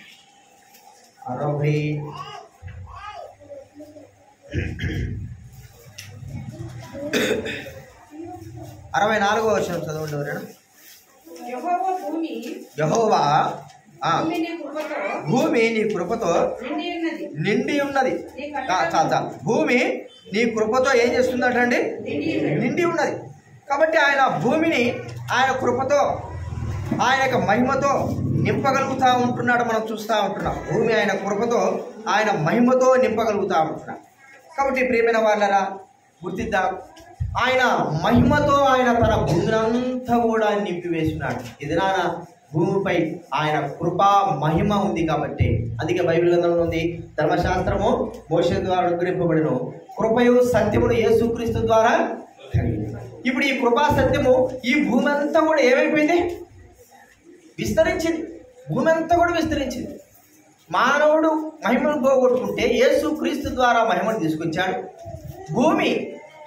64వ వచనం చదవండి ఎవరైనా. యెహోవా భూమి నీ కృపతో నిండి ఉన్నది. భూమి నీ కృపతో ఏం చేస్తుందటండి? నిండి ఉన్నది. కాబట్టి ఆయన భూమిని ఆయన కృపతో ఆయన యొక్క మహిమతో నింపగలుగుతూ ఉంటున్నాడు. మనం చూస్తూ ఉంటున్నాం భూమి ఆయన కృపతో ఆయన మహిమతో నింపగలుగుతూ ఉంటున్నాడు. కాబట్టి ప్రియమైన వాళ్ళరా గుర్తిద్దాం, ఆయన మహిమతో ఆయన తన భూమినంతా కూడా నింపివేస్తున్నాడు. ఇది నాన్న భూమిపై ఆయన కృపా మహిమ ఉంది కాబట్టి. అందుకే బైబిల్ గ్రంథంలో ఉంది, ధర్మశాస్త్రము మోషే ద్వారా అనుగ్రహింపబడిన కృపయు సత్యమును యేసుక్రీస్తు ద్వారా. ఇప్పుడు ఈ కృపా సత్యము ఈ భూమి అంతా కూడా ఏమైపోయింది? విస్తరించింది. భూమి అంతా కూడా విస్తరించింది. మానవుడు మహిమను పోగొట్టుకుంటే యేసుక్రీస్తు ద్వారా మహిమను తీసుకొచ్చాడు. భూమి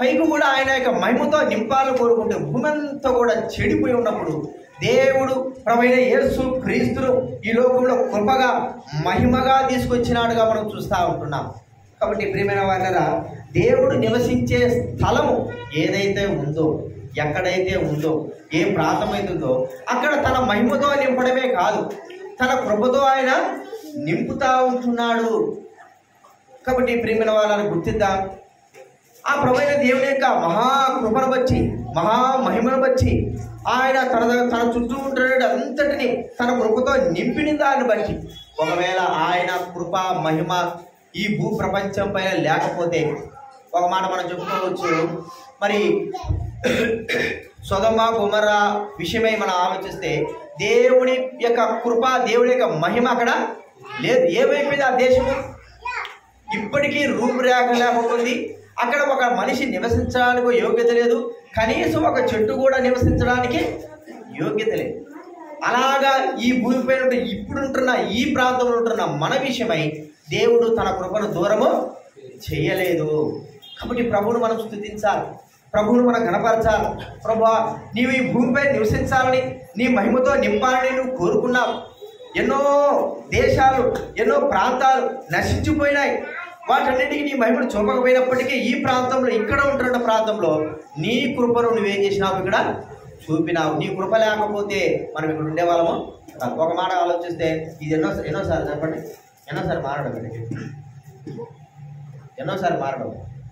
పైకి కూడా ఆయన యొక్క మహిమతో నింపాలని కోరుకుంటే భూమి అంతా కూడా చెడిపోయి ఉన్నప్పుడు దేవుడు ప్రభువైన యేసు క్రీస్తును ఈ లోకంలో కృపగా మహిమగా తీసుకొచ్చినాడుగా మనం చూస్తూ ఉంటున్నాం. కాబట్టి ప్రియమైన వారలారా, దేవుడు నివసించే స్థలము ఏదైతే ఉందో, ఎక్కడైతే ఉందో, ఏ ప్రాంతమైతుందో అక్కడ తన మహిమతో నింపడమే కాదు, తన కృపతో ఆయన నింపుతా ఉంటున్నాడు. కాబట్టి ప్రియమైన వాళ్ళని గుర్తిద్దాం. ఆ ప్రభువైన దేవుని యొక్క మహాకృపను బట్టి, మహామహిమను బట్టి ఆయన తన చుట్టూ ఉంటున్న అంతటిని తన కృపతో నింపిన దాన్ని బట్టి, ఒకవేళ ఆయన కృప మహిమ ఈ భూ ప్రపంచం పైన లేకపోతే ఒక మాట మనం చెప్పుకోవచ్చు, మరి సొదొమ గొమొర్రా విషయమై మనం ఆలోచిస్తే దేవుని యొక్క కృప, దేవుని యొక్క మహిమ అక్కడ లేదు. ఏమైపోయింది ఆ దేశము? ఇప్పటికీ రూపురేఖ లేకపోయింది. అక్కడ ఒక మనిషి నివసించడానికి యోగ్యత లేదు, కనీసం ఒక చెట్టు కూడా నివసించడానికి యోగ్యత లేదు. అలాగా ఈ భూమిపైన ఇప్పుడుంటున్న ఈ ప్రాంతంలో ఉంటున్న మన విషయమై దేవుడు తన కృపను దూరము చేయలేదు. కాబట్టి ప్రభువును మనం స్తుతించాలి, ప్రభువును మనం గణపరచాలి. ప్రభువా, నీవు ఈ భూమిపై నివసించాలని, నీ మహిమతో నింపాలని నువ్వు కోరుకున్నావు. ఎన్నో దేశాలు, ఎన్నో ప్రాంతాలు నశించిపోయినాయి. వాటన్నిటికీ నీ మహిమను చూపకపోయినప్పటికీ ఈ ప్రాంతంలో, ఇక్కడ ఉంటున్న ప్రాంతంలో నీ కృపను నువ్వేం చేసినావు? ఇక్కడ చూపినావు. నీ కృప లేకపోతే మనం ఇక్కడ ఉండేవాళ్ళము. ఒక మాట ఆలోచిస్తే ఇది ఎన్నోసార్లు చెప్పండి, ఎన్నోసారి మారడం, ఎన్నోసారి మారడం.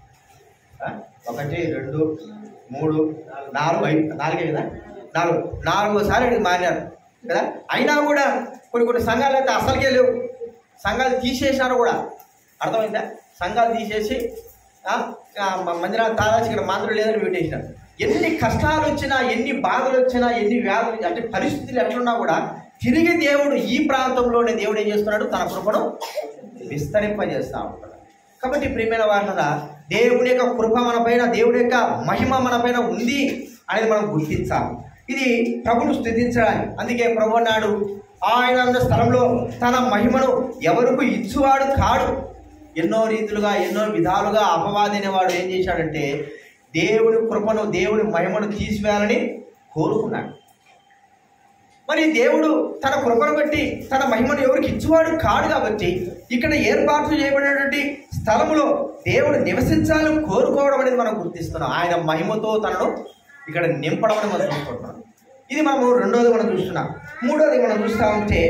1 2 3 4 5 4 కదా, 4సారి అడిగి మారినారు కదా. అయినా కూడా కొన్ని సంఘాలు అయితే అసలుకే లేవు, సంఘాలు తీసేసినారు కూడా. అర్థమైందా? సంఘాలు తీసేసి మందిరాలు తాదాచి ఇక్కడ మంత్రులు లేదని పెట్టేసినారు. ఎన్ని కష్టాలు వచ్చినా, ఎన్ని బాధలు వచ్చినా, ఎన్ని వ్యాధులు అంటే పరిస్థితులు ఎట్లున్నా కూడా తిరిగి దేవుడు ఈ ప్రాంతంలోనే దేవుడు ఏం చేస్తున్నాడు? తన కృపను విస్తరింపజేస్తా ఉంటాడు. కాబట్టి ప్రియమైన వారలారా, దేవుని యొక్క కృప మన పైన, దేవుని యొక్క మహిమ మన పైన ఉంది అనేది మనం గుర్తించాలి. ఇది ప్రభును స్తుతించడానికి. అందుకే ప్రభు అన్నాడు, ఆయన ఉన్న స్థలంలో తన మహిమను ఎవరికి ఇచ్చువాడు కాడు. ఎన్నో రీతులుగా, ఎన్నో విధాలుగా అపవాది అనేవాడు ఏం చేశాడంటే దేవుని కృపను, దేవుని మహిమను తీసివేయాలని కోరుకున్నాడు. మరి దేవుడు తన కృపను బట్టి తన మహిమను ఎవరికి ఇచ్చేవాడు కాడు. కాబట్టి ఇక్కడ ఏర్పాటు చేయబడినటువంటి స్థలములో దేవుడు నివసించాలని కోరుకోవడం అనేది మనం గుర్తిస్తున్నాం. ఆయన మహిమతో తనను ఇక్కడ నింపడం అని మనం చూసుకుంటున్నాం. ఇది మనము రెండోది మనం చూస్తున్నాం. మూడోది మనం చూస్తూ ఉంటే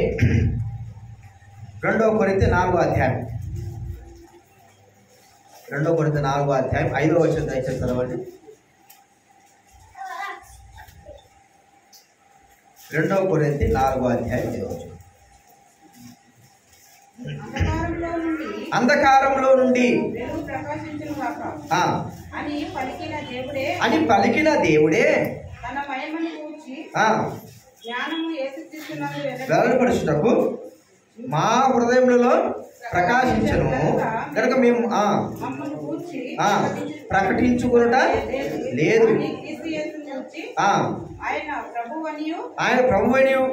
2 కొరింథీ 4వ అధ్యాయం, 2 కొరింథీ 4వ అధ్యాయం 5వ వచనం దయచేసి చదవండి. 2 కొరింథీ 4వ అధ్యాయం 5వ వచనం. అంధకారంలో నుండి అని పలికిన దేవుడే వెల్లడిపరచుటకు మా హృదయములలో ప్రకాశించను కనుక మేము ప్రకటించుకునుట లేదు. ఆయన ప్రభువనియు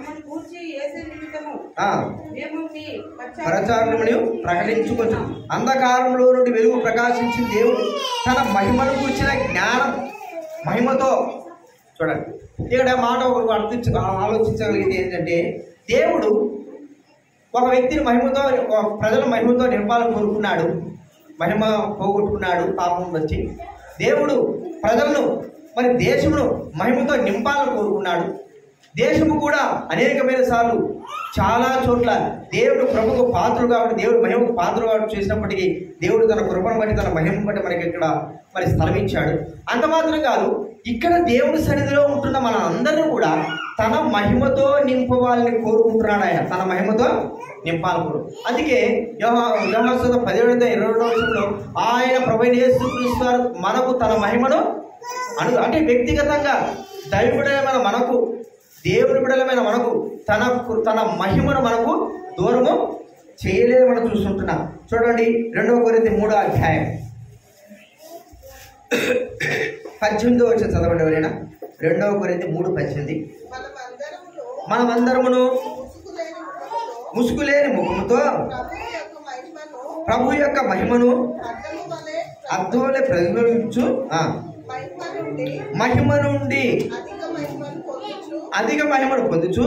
ప్రచారమును ప్రకటించుకొచ్చు. అంధకారంలో నుండి వెలుగు ప్రకాశించిన దేవుడు తన మహిమను కూర్చిన జ్ఞానం మహిమతో, చూడండి ఇక్కడ మాట ఆలోచించగలిగితే ఏంటంటే, దేవుడు ఒక వ్యక్తిని మహిమతో, ప్రజల మహిమతో నింపాలని కోరుకున్నాడు. మహిమ పోగొట్టుకున్నాడు పాపం వచ్చి. దేవుడు ప్రజలను, మరి దేశమును మహిమతో నింపాలని కోరుకున్నాడు. దేశము కూడా అనేకమైన సార్లు చాలా చోట్ల దేవుడు ప్రభుకు పాత్రలు కాబట్టి, దేవుడు మహిమకు పాత్రలు కాబట్టి చేసినప్పటికీ దేవుడు తన కృపను బట్టి, తన మహిమ బట్టి మనకి ఇక్కడ మరి స్థలం ఇచ్చాడు. అంత మాత్రం కాదు, ఇక్కడ దేవుడి సన్నిధిలో ఉంటున్న మన అందరినీ కూడా తన మహిమతో నింపవాలని కోరుకుంటున్నాడు. ఆయన తన మహిమతో నింపాలను. అందుకే యోహాను 17:22 ఆయన ప్రభువైన యేసుక్రీస్తు వారు మనకు తన మహిమను అంటే వ్యక్తిగతంగా దైవుడైన మనకు, దేవుని బిడ్డలమైన మనకు తన మహిమను మనకు దూరము చేయలేదు మనం చూస్తుంటున్నాం. చూడండి 2 కొరింథీ 3వ అధ్యాయం 18వ వచనం చదవండి ఎవరైనా. 2 కొరింథీ 3:18 మనమందరమును ముసుగులేని ముఖముతో ప్రభు యొక్క మహిమను అద్దం వలె ప్రతిబింబించు మహిమ నుండి అధిక మహిమను పొందుచు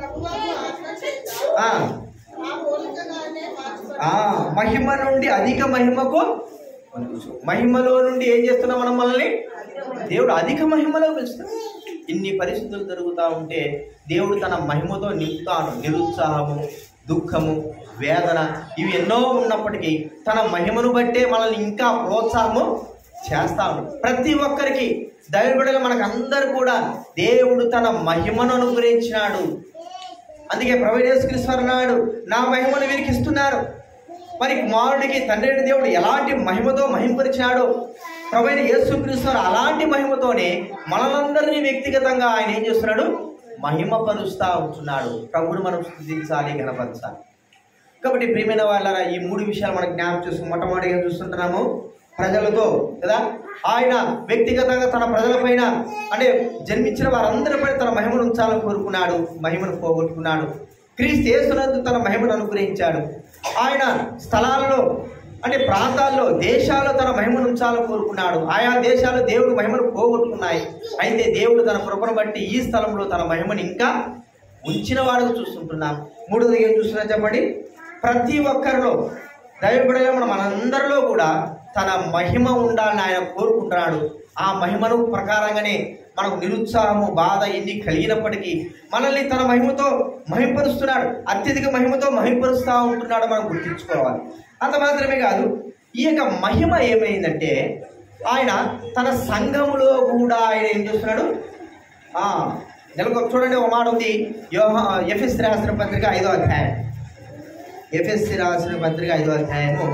మహిమ నుండి అధిక మహిమకు మహిమలో నుండి ఏం చేస్తున్నాం మనం మనల్ని దేవుడు అధిక మహిమలో పిలుస్తాడు. ఇన్ని పరిస్థితులు జరుగుతూ ఉంటే దేవుడు తన మహిమతో నింపుతాను. నిరుత్సాహము, దుఃఖము, వేదన ఇవి ఎన్నో ఉన్నప్పటికీ తన మహిమను బట్టే మనల్ని ఇంకా ప్రోత్సాహము చేస్తాడు. ప్రతి ఒక్కరికి దైవబిడ్డలు మనకు అందరూ కూడా దేవుడు తన మహిమను అనుగ్రహించినాడు. అందుకే ప్రభువైన యేసుక్రీస్తు అన్నాడు, నా మహిమను వీరికి ఇస్తున్నారు. మరి కుమారుడికి తండ్రి దేవుడు ఎలాంటి మహిమతో మహింపరిచాడో ప్రభువైన యేసుక్రీస్తు అలాంటి మహిమతోనే మనలందరినీ వ్యక్తిగతంగా ఆయన ఏం చేస్తున్నాడు, మహిమపరుస్తూ ఉంటున్నాడు. ప్రభువును మనం స్తుతించాలి, ఘనపరచాలి. కాబట్టి ప్రియమైన వాళ్ళారా, ఈ 3 విషయాలు మనం జ్ఞాపకం చేసుకుని మొట్టమొదటిగా చూస్తుంటున్నాము ప్రజలతో కదా. ఆయన వ్యక్తిగతంగా తన ప్రజల పైన అంటే జన్మించిన వారందరిపైన తన మహిమను ఉంచాలని కోరుకున్నాడు, మహిమను పోగొట్టుకున్నాడు. క్రీస్తు యేసునందు తన మహిమను అనుగ్రహించాడు. ఆయన స్థలాల్లో అంటే ప్రాంతాల్లో, దేశాల్లో తన మహిమను ఉంచాలని కోరుకున్నాడు. ఆయా దేశాలు దేవుడు మహిమను పోగొట్టుకున్నాయి. అయితే దేవుడు తన కృపను బట్టి ఈ స్థలంలో తన మహిమను ఇంకా ఉంచిన వాడుగా చూస్తుంటున్నాం. మూడోది ఏం చూస్తున్నా చెప్పండి, ప్రతి ఒక్కరిలో దైవబిడ్డగా మనందరిలో కూడా తన మహిమ ఉండాలని ఆయన కోరుకుంటున్నాడు. ఆ మహిమను ప్రకారంగానే మనకు నిరుత్సాహము, బాధ ఎన్ని కలిగినప్పటికీ మనల్ని తన మహిమతో మహింపరుస్తున్నాడు. అత్యధిక మహిమతో మహింపరుస్తూ ఉంటున్నాడు, మనం గుర్తించుకోవాలి. అంత మాత్రమే కాదు, ఈ యొక్క మహిమ ఏమైందంటే ఆయన తన సంఘములో కూడా ఆయన ఏం చేస్తున్నాడు. చూడండి, ఒక మాట ఉంది, ఎఫెసీ రాసిన పత్రిక 5వ అధ్యాయం. ఎఫెసీ రాసిన పత్రిక 5వ అధ్యాయము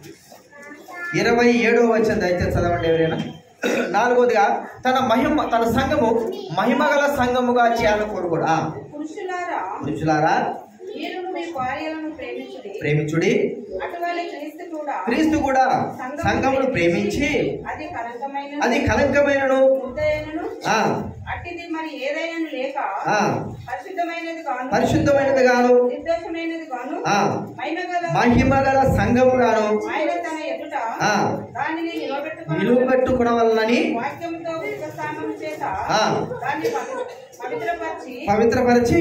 27వ వచనం దయచేసి చదవండి ఎవరైనా. 4వదిగా తన సంఘము మహిమగల సంఘముగా చేయాలని కోరుకోడు. పురుషులారా ప్రేమించుడి, క్రీస్తు కూడా సంఘమును ప్రేమించి అది కలంకమైనను పరిశుద్ధమైనది గాను మహిమగల సంఘము గాను నిలబెట్టుకునవలనని పవిత్రపరిచి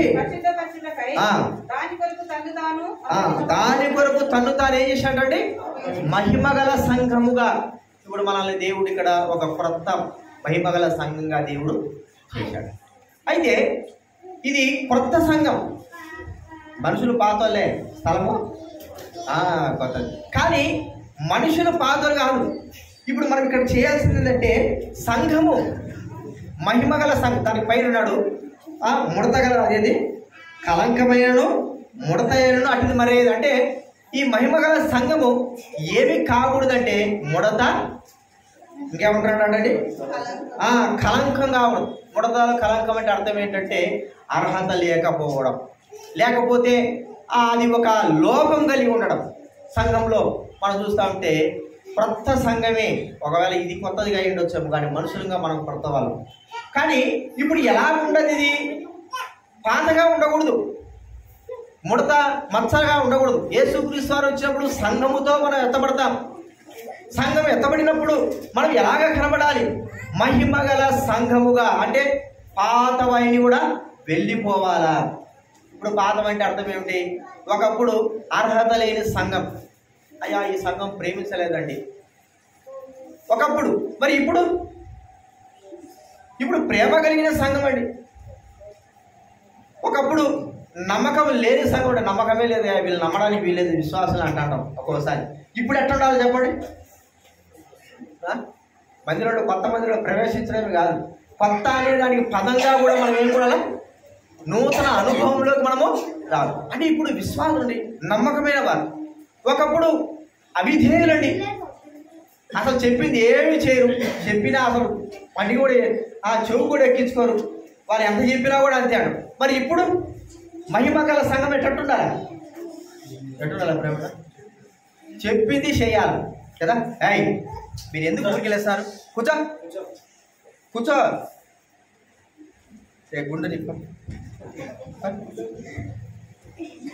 దాని కొరకు తన్ను తాను ఏం చేశాడంటే మహిమగల సంఘముగా. ఇప్పుడు మనల్ని దేవుడు ఇక్కడ ఒక క్రొత్త మహిమగల సంఘంగా దేవుడు చేశాడు. అయితే ఇది కొత్త సంఘం. మనుషులు పాతోళ్ళే, స్థలము కొత్తది. కానీ మనుషులు పాతోలు కాదు. ఇప్పుడు మనం ఇక్కడ చేయాల్సింది ఏంటంటే సంఘము మహిమగల సంఘం. దానికి పైన ఉన్నాడు ముడతగల, అదేది కలంకమైనను ముడతైనను అటు మరేది అంటే ఈ మహిమగల సంఘము ఏమి కాకూడదంటే ముడత, ఇంకేమంటున్నాడండి కలంకం కావడం. ముడత కలంకం అంటే అర్థం ఏంటంటే అర్హత లేకపోవడం, లేకపోతే అది ఒక లోపం కలిగి ఉండడం. సంఘంలో మనం చూస్తూ ఉంటే కొత్త సంఘమే, ఒకవేళ ఇది కొత్తదిగా ఉండొచ్చాము కానీ మనుషులుగా మనం కొత్త వాళ్ళం. కానీ ఇప్పుడు ఎలా ఉండదు, ఇది పాతగా ఉండకూడదు, ముడత మచ్చగా ఉండకూడదు. యేసుక్రీస్తు వారు వచ్చినప్పుడు సంఘముతో మనం ఎత్తబడతాం. సంఘం ఎత్తబడినప్పుడు మనం ఎలాగ కనబడాలి, మహిమగల సంఘముగా. అంటే పాతవైని కూడా వెళ్ళిపోవాలా. ఇప్పుడు పాతం అంటే అర్థం ఏమిటి, ఒకప్పుడు అర్హత లేని సంఘం, అయ్యా ఈ సంఘం ప్రేమించలేదండి ఒకప్పుడు. మరి ఇప్పుడు ప్రేమ కలిగిన సంఘం అండి. ఒకప్పుడు నమ్మకం లేని సంఘం అంటే నమ్మకమే లేదు, వీళ్ళు నమ్మడానికి వీలేదు, విశ్వాసం అంటాం ఒక్కోసారి. ఇప్పుడు ఎట్లా ఉండాలి చెప్పండి. మందిరంలో కొత్త మందిరంలో ప్రవేశించడమే కాదు, కొత్త అనే దానికి పదంగా కూడా మనం ఏం కూడా నూతన అనుభవంలోకి మనము రాదు. అంటే ఇప్పుడు విశ్వాసం అండి, నమ్మకమైన వారు. ఒకప్పుడు అవిధేయులండి, అసలు చెప్పింది ఏమి చేయరు, చెప్పినా అసలు పండి కూడా ఆ చెవు కూడా ఎక్కించుకోరు, వారు ఎంత చెప్పినా కూడా అంతేడు. మరి ఇప్పుడు మహిమగల సంఘం ఎట్టుండాలి, ప్రేమ చెప్పింది చేయాలి కదా. మీరు ఎందుకు ఊరికెళ్ళేస్తారు, కూర్చో గుండె నిప్ప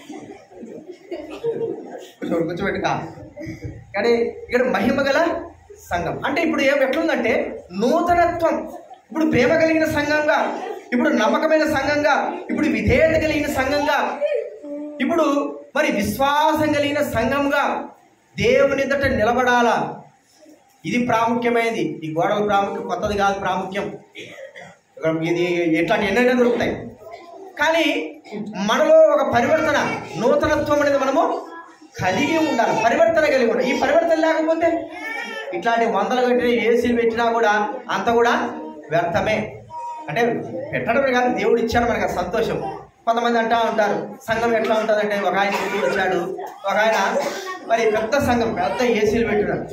కూర్చోబెట్టుకా. కానీ ఇక్కడ మహిమగల సంఘం. అంటే ఇప్పుడు ఎట్లుందంటే నూతనత్వం. ఇప్పుడు ప్రేమ కలిగిన సంఘంగా, ఇప్పుడు నమ్మకమైన సంఘంగా, ఇప్పుడు విధేయత కలిగిన సంఘంగా, ఇప్పుడు మరి విశ్వాసం కలిగిన సంఘంగా దేవుని ఎదుట నిలబడాలా. ఇది ప్రాముఖ్యమైనది. ఈ గోడల ప్రాముఖ్యం కొత్తది కాదు. ప్రాముఖ్యం ఇది ఎట్లాంటి ఎన్నైనా దొరుకుతాయి. కానీ మనలో ఒక పరివర్తన, నూతనత్వం అనేది మనము కలిగి ఉండాలి. పరివర్తన కలిగి ఉండాలి. ఈ పరివర్తన లేకపోతే ఇట్లాంటి వందలు కట్టిన ఏసీలు పెట్టినా కూడా అంత కూడా వ్యర్థమే. అంటే పెట్టడమే కాదు, దేవుడు ఇచ్చాడు మనకు సంతోషం. కొంతమంది అంటూ ఉంటారు సంఘం ఎట్లా ఉంటుందంటే, ఒక ఆయన ఇంటికి వచ్చాడు, ఒక ఆయన మరి పెద్ద సంఘం, పెద్ద ఏసీలు పెట్టున్నాడు.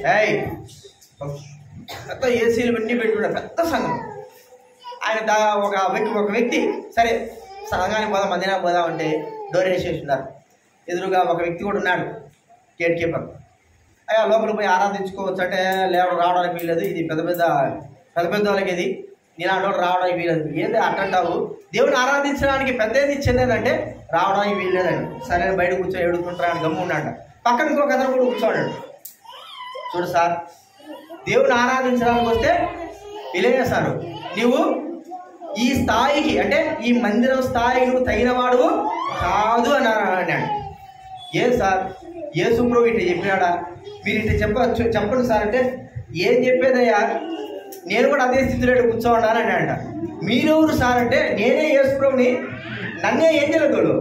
పెద్ద ఏసీలు పెట్టున్నాడు, పెద్ద సంఘం. ఆయన ఒక వ్యక్తి సరే సంఘానికి పోదాం, మందినా పోదాం అంటే డోర్ వేసేస్తున్నారు. ఎదురుగా ఒక వ్యక్తి కూడా ఉన్నాడు, గేట్ కీపర్. అయ్యా లోపలికి పోయి ఆరాధించుకోవచ్చు అంటే రావడానికి వీల్లేదు, ఇది పెద్ద వాళ్ళకి ఇది, నేను ఆడవాళ్ళు రావడానికి వీలేదు. ఏది అట్టంటావు, దేవుని ఆరాధించడానికి పెద్ద ఏది ఇచ్చిందేదంటే రావడానికి వీల్లేదండి. సరే బయట కూర్చొని ఎడుకుంటారని గమ్ము ఉన్నాడు. పక్కన ఇంకొక అతను కూడా కూర్చోడాడు. చూడు సార్, దేవుని ఆరాధించడానికి వస్తే వీలేనే సారు, నువ్వు ఈ స్థాయికి అంటే ఈ మందిరం స్థాయికి నువ్వు తగినవాడు కాదు అని అన్నాడు. ఏం సార్ యేసు ప్రభు ఇట్లా చెప్పినాడా, మీరు ఇట్లా చెప్పండి సార్ అంటే, ఏం చెప్పేదయ్యా, నేను కూడా అదే స్థితిలో కూర్చోన్నాను అన్నాడ. మీరెవరు సార్ అంటే, నేనే యేసు ప్రభుని, నన్నే ఏం చేయలేదు,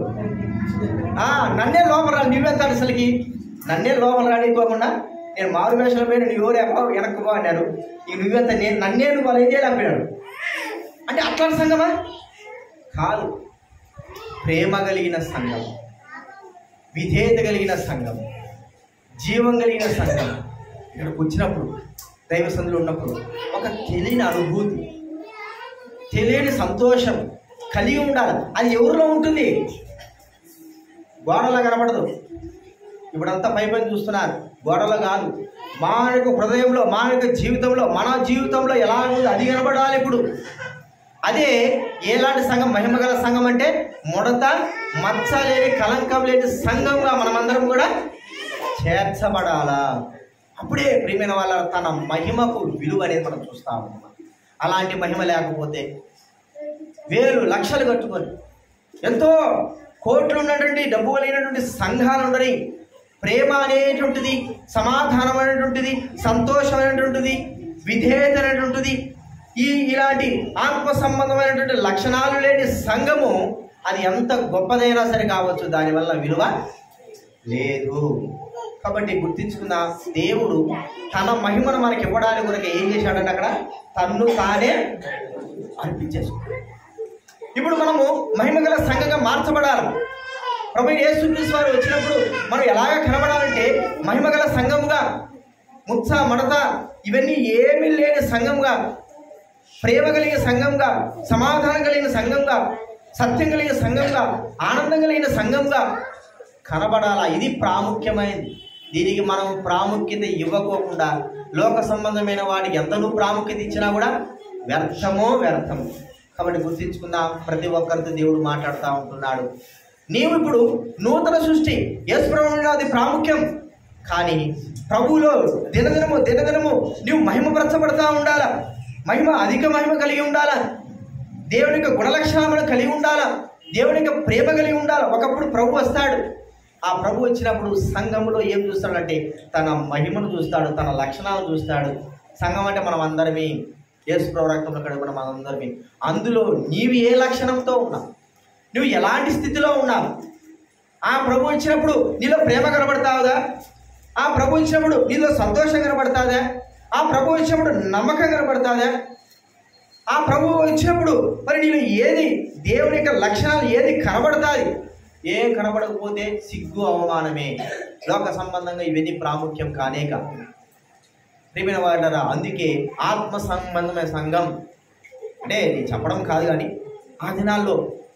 నన్నే లోపల రాడు, నువ్వెంత అసలుకి నన్నే లోపల రానికోకుండా నేను మారు వేషాల పైన నువ్వెవరు వెనక్కు అన్నారు, నువ్వెంత నన్నే నువ్వు వాళ్ళు ఏం చేయాలన్నాడు. అంటే అట్లాంటి సంఘమా కాదు. ప్రేమ కలిగిన సంఘం, విధేయత కలిగిన సంఘం, జీవం కలిగిన సంఘం. ఇక్కడికి వచ్చినప్పుడు దైవ సందులో ఉన్నప్పుడు ఒక తెలియని అనుభూతి, తెలియని సంతోషం కలిగి ఉండాలి. అది ఎవరిలో ఉంటుంది, గోడలో కనపడదు. ఇప్పుడంతా పై చూస్తున్నారు, గోడలో కాదు, మానవ హృదయంలో, మానవ జీవితంలో, మన జీవితంలో ఎలా ఉంది అది కనపడాలి. ఇప్పుడు అదే ఎలాంటి సంఘం, మహిమగల సంఘం అంటే ముడత మచ్చ లేని, కలంకం లేని సంఘంగా మనమందరం కూడా చేర్చబడాలా. అప్పుడే ప్రియమైన వాళ్ళ తన మహిమకు విలువ అనేది మనం చూస్తా ఉన్నాం. అలాంటి మహిమ లేకపోతే వేలు లక్షలు కట్టుకొని ఎంతో కోట్లు ఉన్నటువంటి, డబ్బు కలిగినటువంటి సంఘాలు ఉండని, ప్రేమ అనేటువంటిది, సమాధానం అనేటువంటిది, సంతోషం అనేటువంటిది, విధేయత అనేటువంటిది, ఇలాంటి ఆత్మ సంబంధమైనటువంటి లక్షణాలు లేని సంఘము అది ఎంత గొప్పదైనా సరే కావచ్చు, దానివల్ల విలువ లేదు. కాబట్టి గుర్తించుకున్న దేవుడు తన మహిమను మనకి ఇవ్వడానికి కొరకు ఏం చేశాడంటే అక్కడ తన్ను తానే అర్పించేసుకున్నాడు. ఇప్పుడు మనము మహిమగల సంఘంగా మార్చబడాలి. ప్రభు యేసుక్రీస్తు వారు వచ్చినప్పుడు మనం ఎలాగ కనబడాలంటే మహిమగల సంఘముగా, ముచ్చ మడత ఇవన్నీ ఏమీ లేని సంఘంగా, ప్రేమ కలిగిన సంఘంగా, సమాధానం కలిగిన సంఘంగా, సత్యం కలిగిన సంఘంగా, ఆనందం కలిగిన సంఘంగా కనబడాలా. ఇది ప్రాముఖ్యమైనది. దీనికి మనం ప్రాముఖ్యత ఇవ్వకోకుండా లోక సంబంధమైన వాటికి ఎంతనూ ప్రాముఖ్యత ఇచ్చినా కూడా వ్యర్థము. కాబట్టి గుర్తించుకుందాం, ప్రతి ఒక్కరితో దేవుడు మాట్లాడుతూ ఉంటున్నాడు. నీవు ఇప్పుడు నూతన సృష్టి, యేసు ప్రభువులో అది ప్రాముఖ్యం. కానీ ప్రభువులో దినదినము నీవు మహిమపరచబడతా ఉండాలా. అధిక మహిమ కలిగి ఉండాలా. దేవుని యొక్క గుణలక్షణాలను కలిగి ఉండాలా. దేవుని యొక్క ప్రేమ కలిగి ఉండాలా. ఒకప్పుడు ప్రభు వస్తాడు. ఆ ప్రభు వచ్చినప్పుడు సంఘంలో ఏం చూస్తాడంటే తన మహిమను చూస్తాడు, తన లక్షణాలను చూస్తాడు. సంఘం అంటే మనం అందరమే, యేసు ప్రభు రక్తంలో కడుగున మనం అందరమే. అందులో నీవు ఏ లక్షణంతో ఉన్నావు, నువ్వు ఎలాంటి స్థితిలో ఉన్నావు. ఆ ప్రభు వచ్చినప్పుడు నీలో ప్రేమ కనబడతావుదా? ఆ ప్రభు వచ్చినప్పుడు నీలో సంతోషం కనబడతాదా? ఆ ప్రభు వచ్చినప్పుడు నమ్మకం కనబడతాదా? ఆ ప్రభు వచ్చినప్పుడు మరి నీలో ఏది, దేవుని యొక్క లక్షణాలు ఏది కనబడతాయి? ఏం కనబడకపోతే సిగ్గు, అవమానమే. లోక సంబంధంగా ఇవన్నీ ప్రాముఖ్యం కానే కాదు. ప్రియమైన వాడారా, అందుకే ఆత్మ సంబంధమైన సంఘం అంటే నేను చెప్పడం కాదు, కానీ ఆ దినాల్లో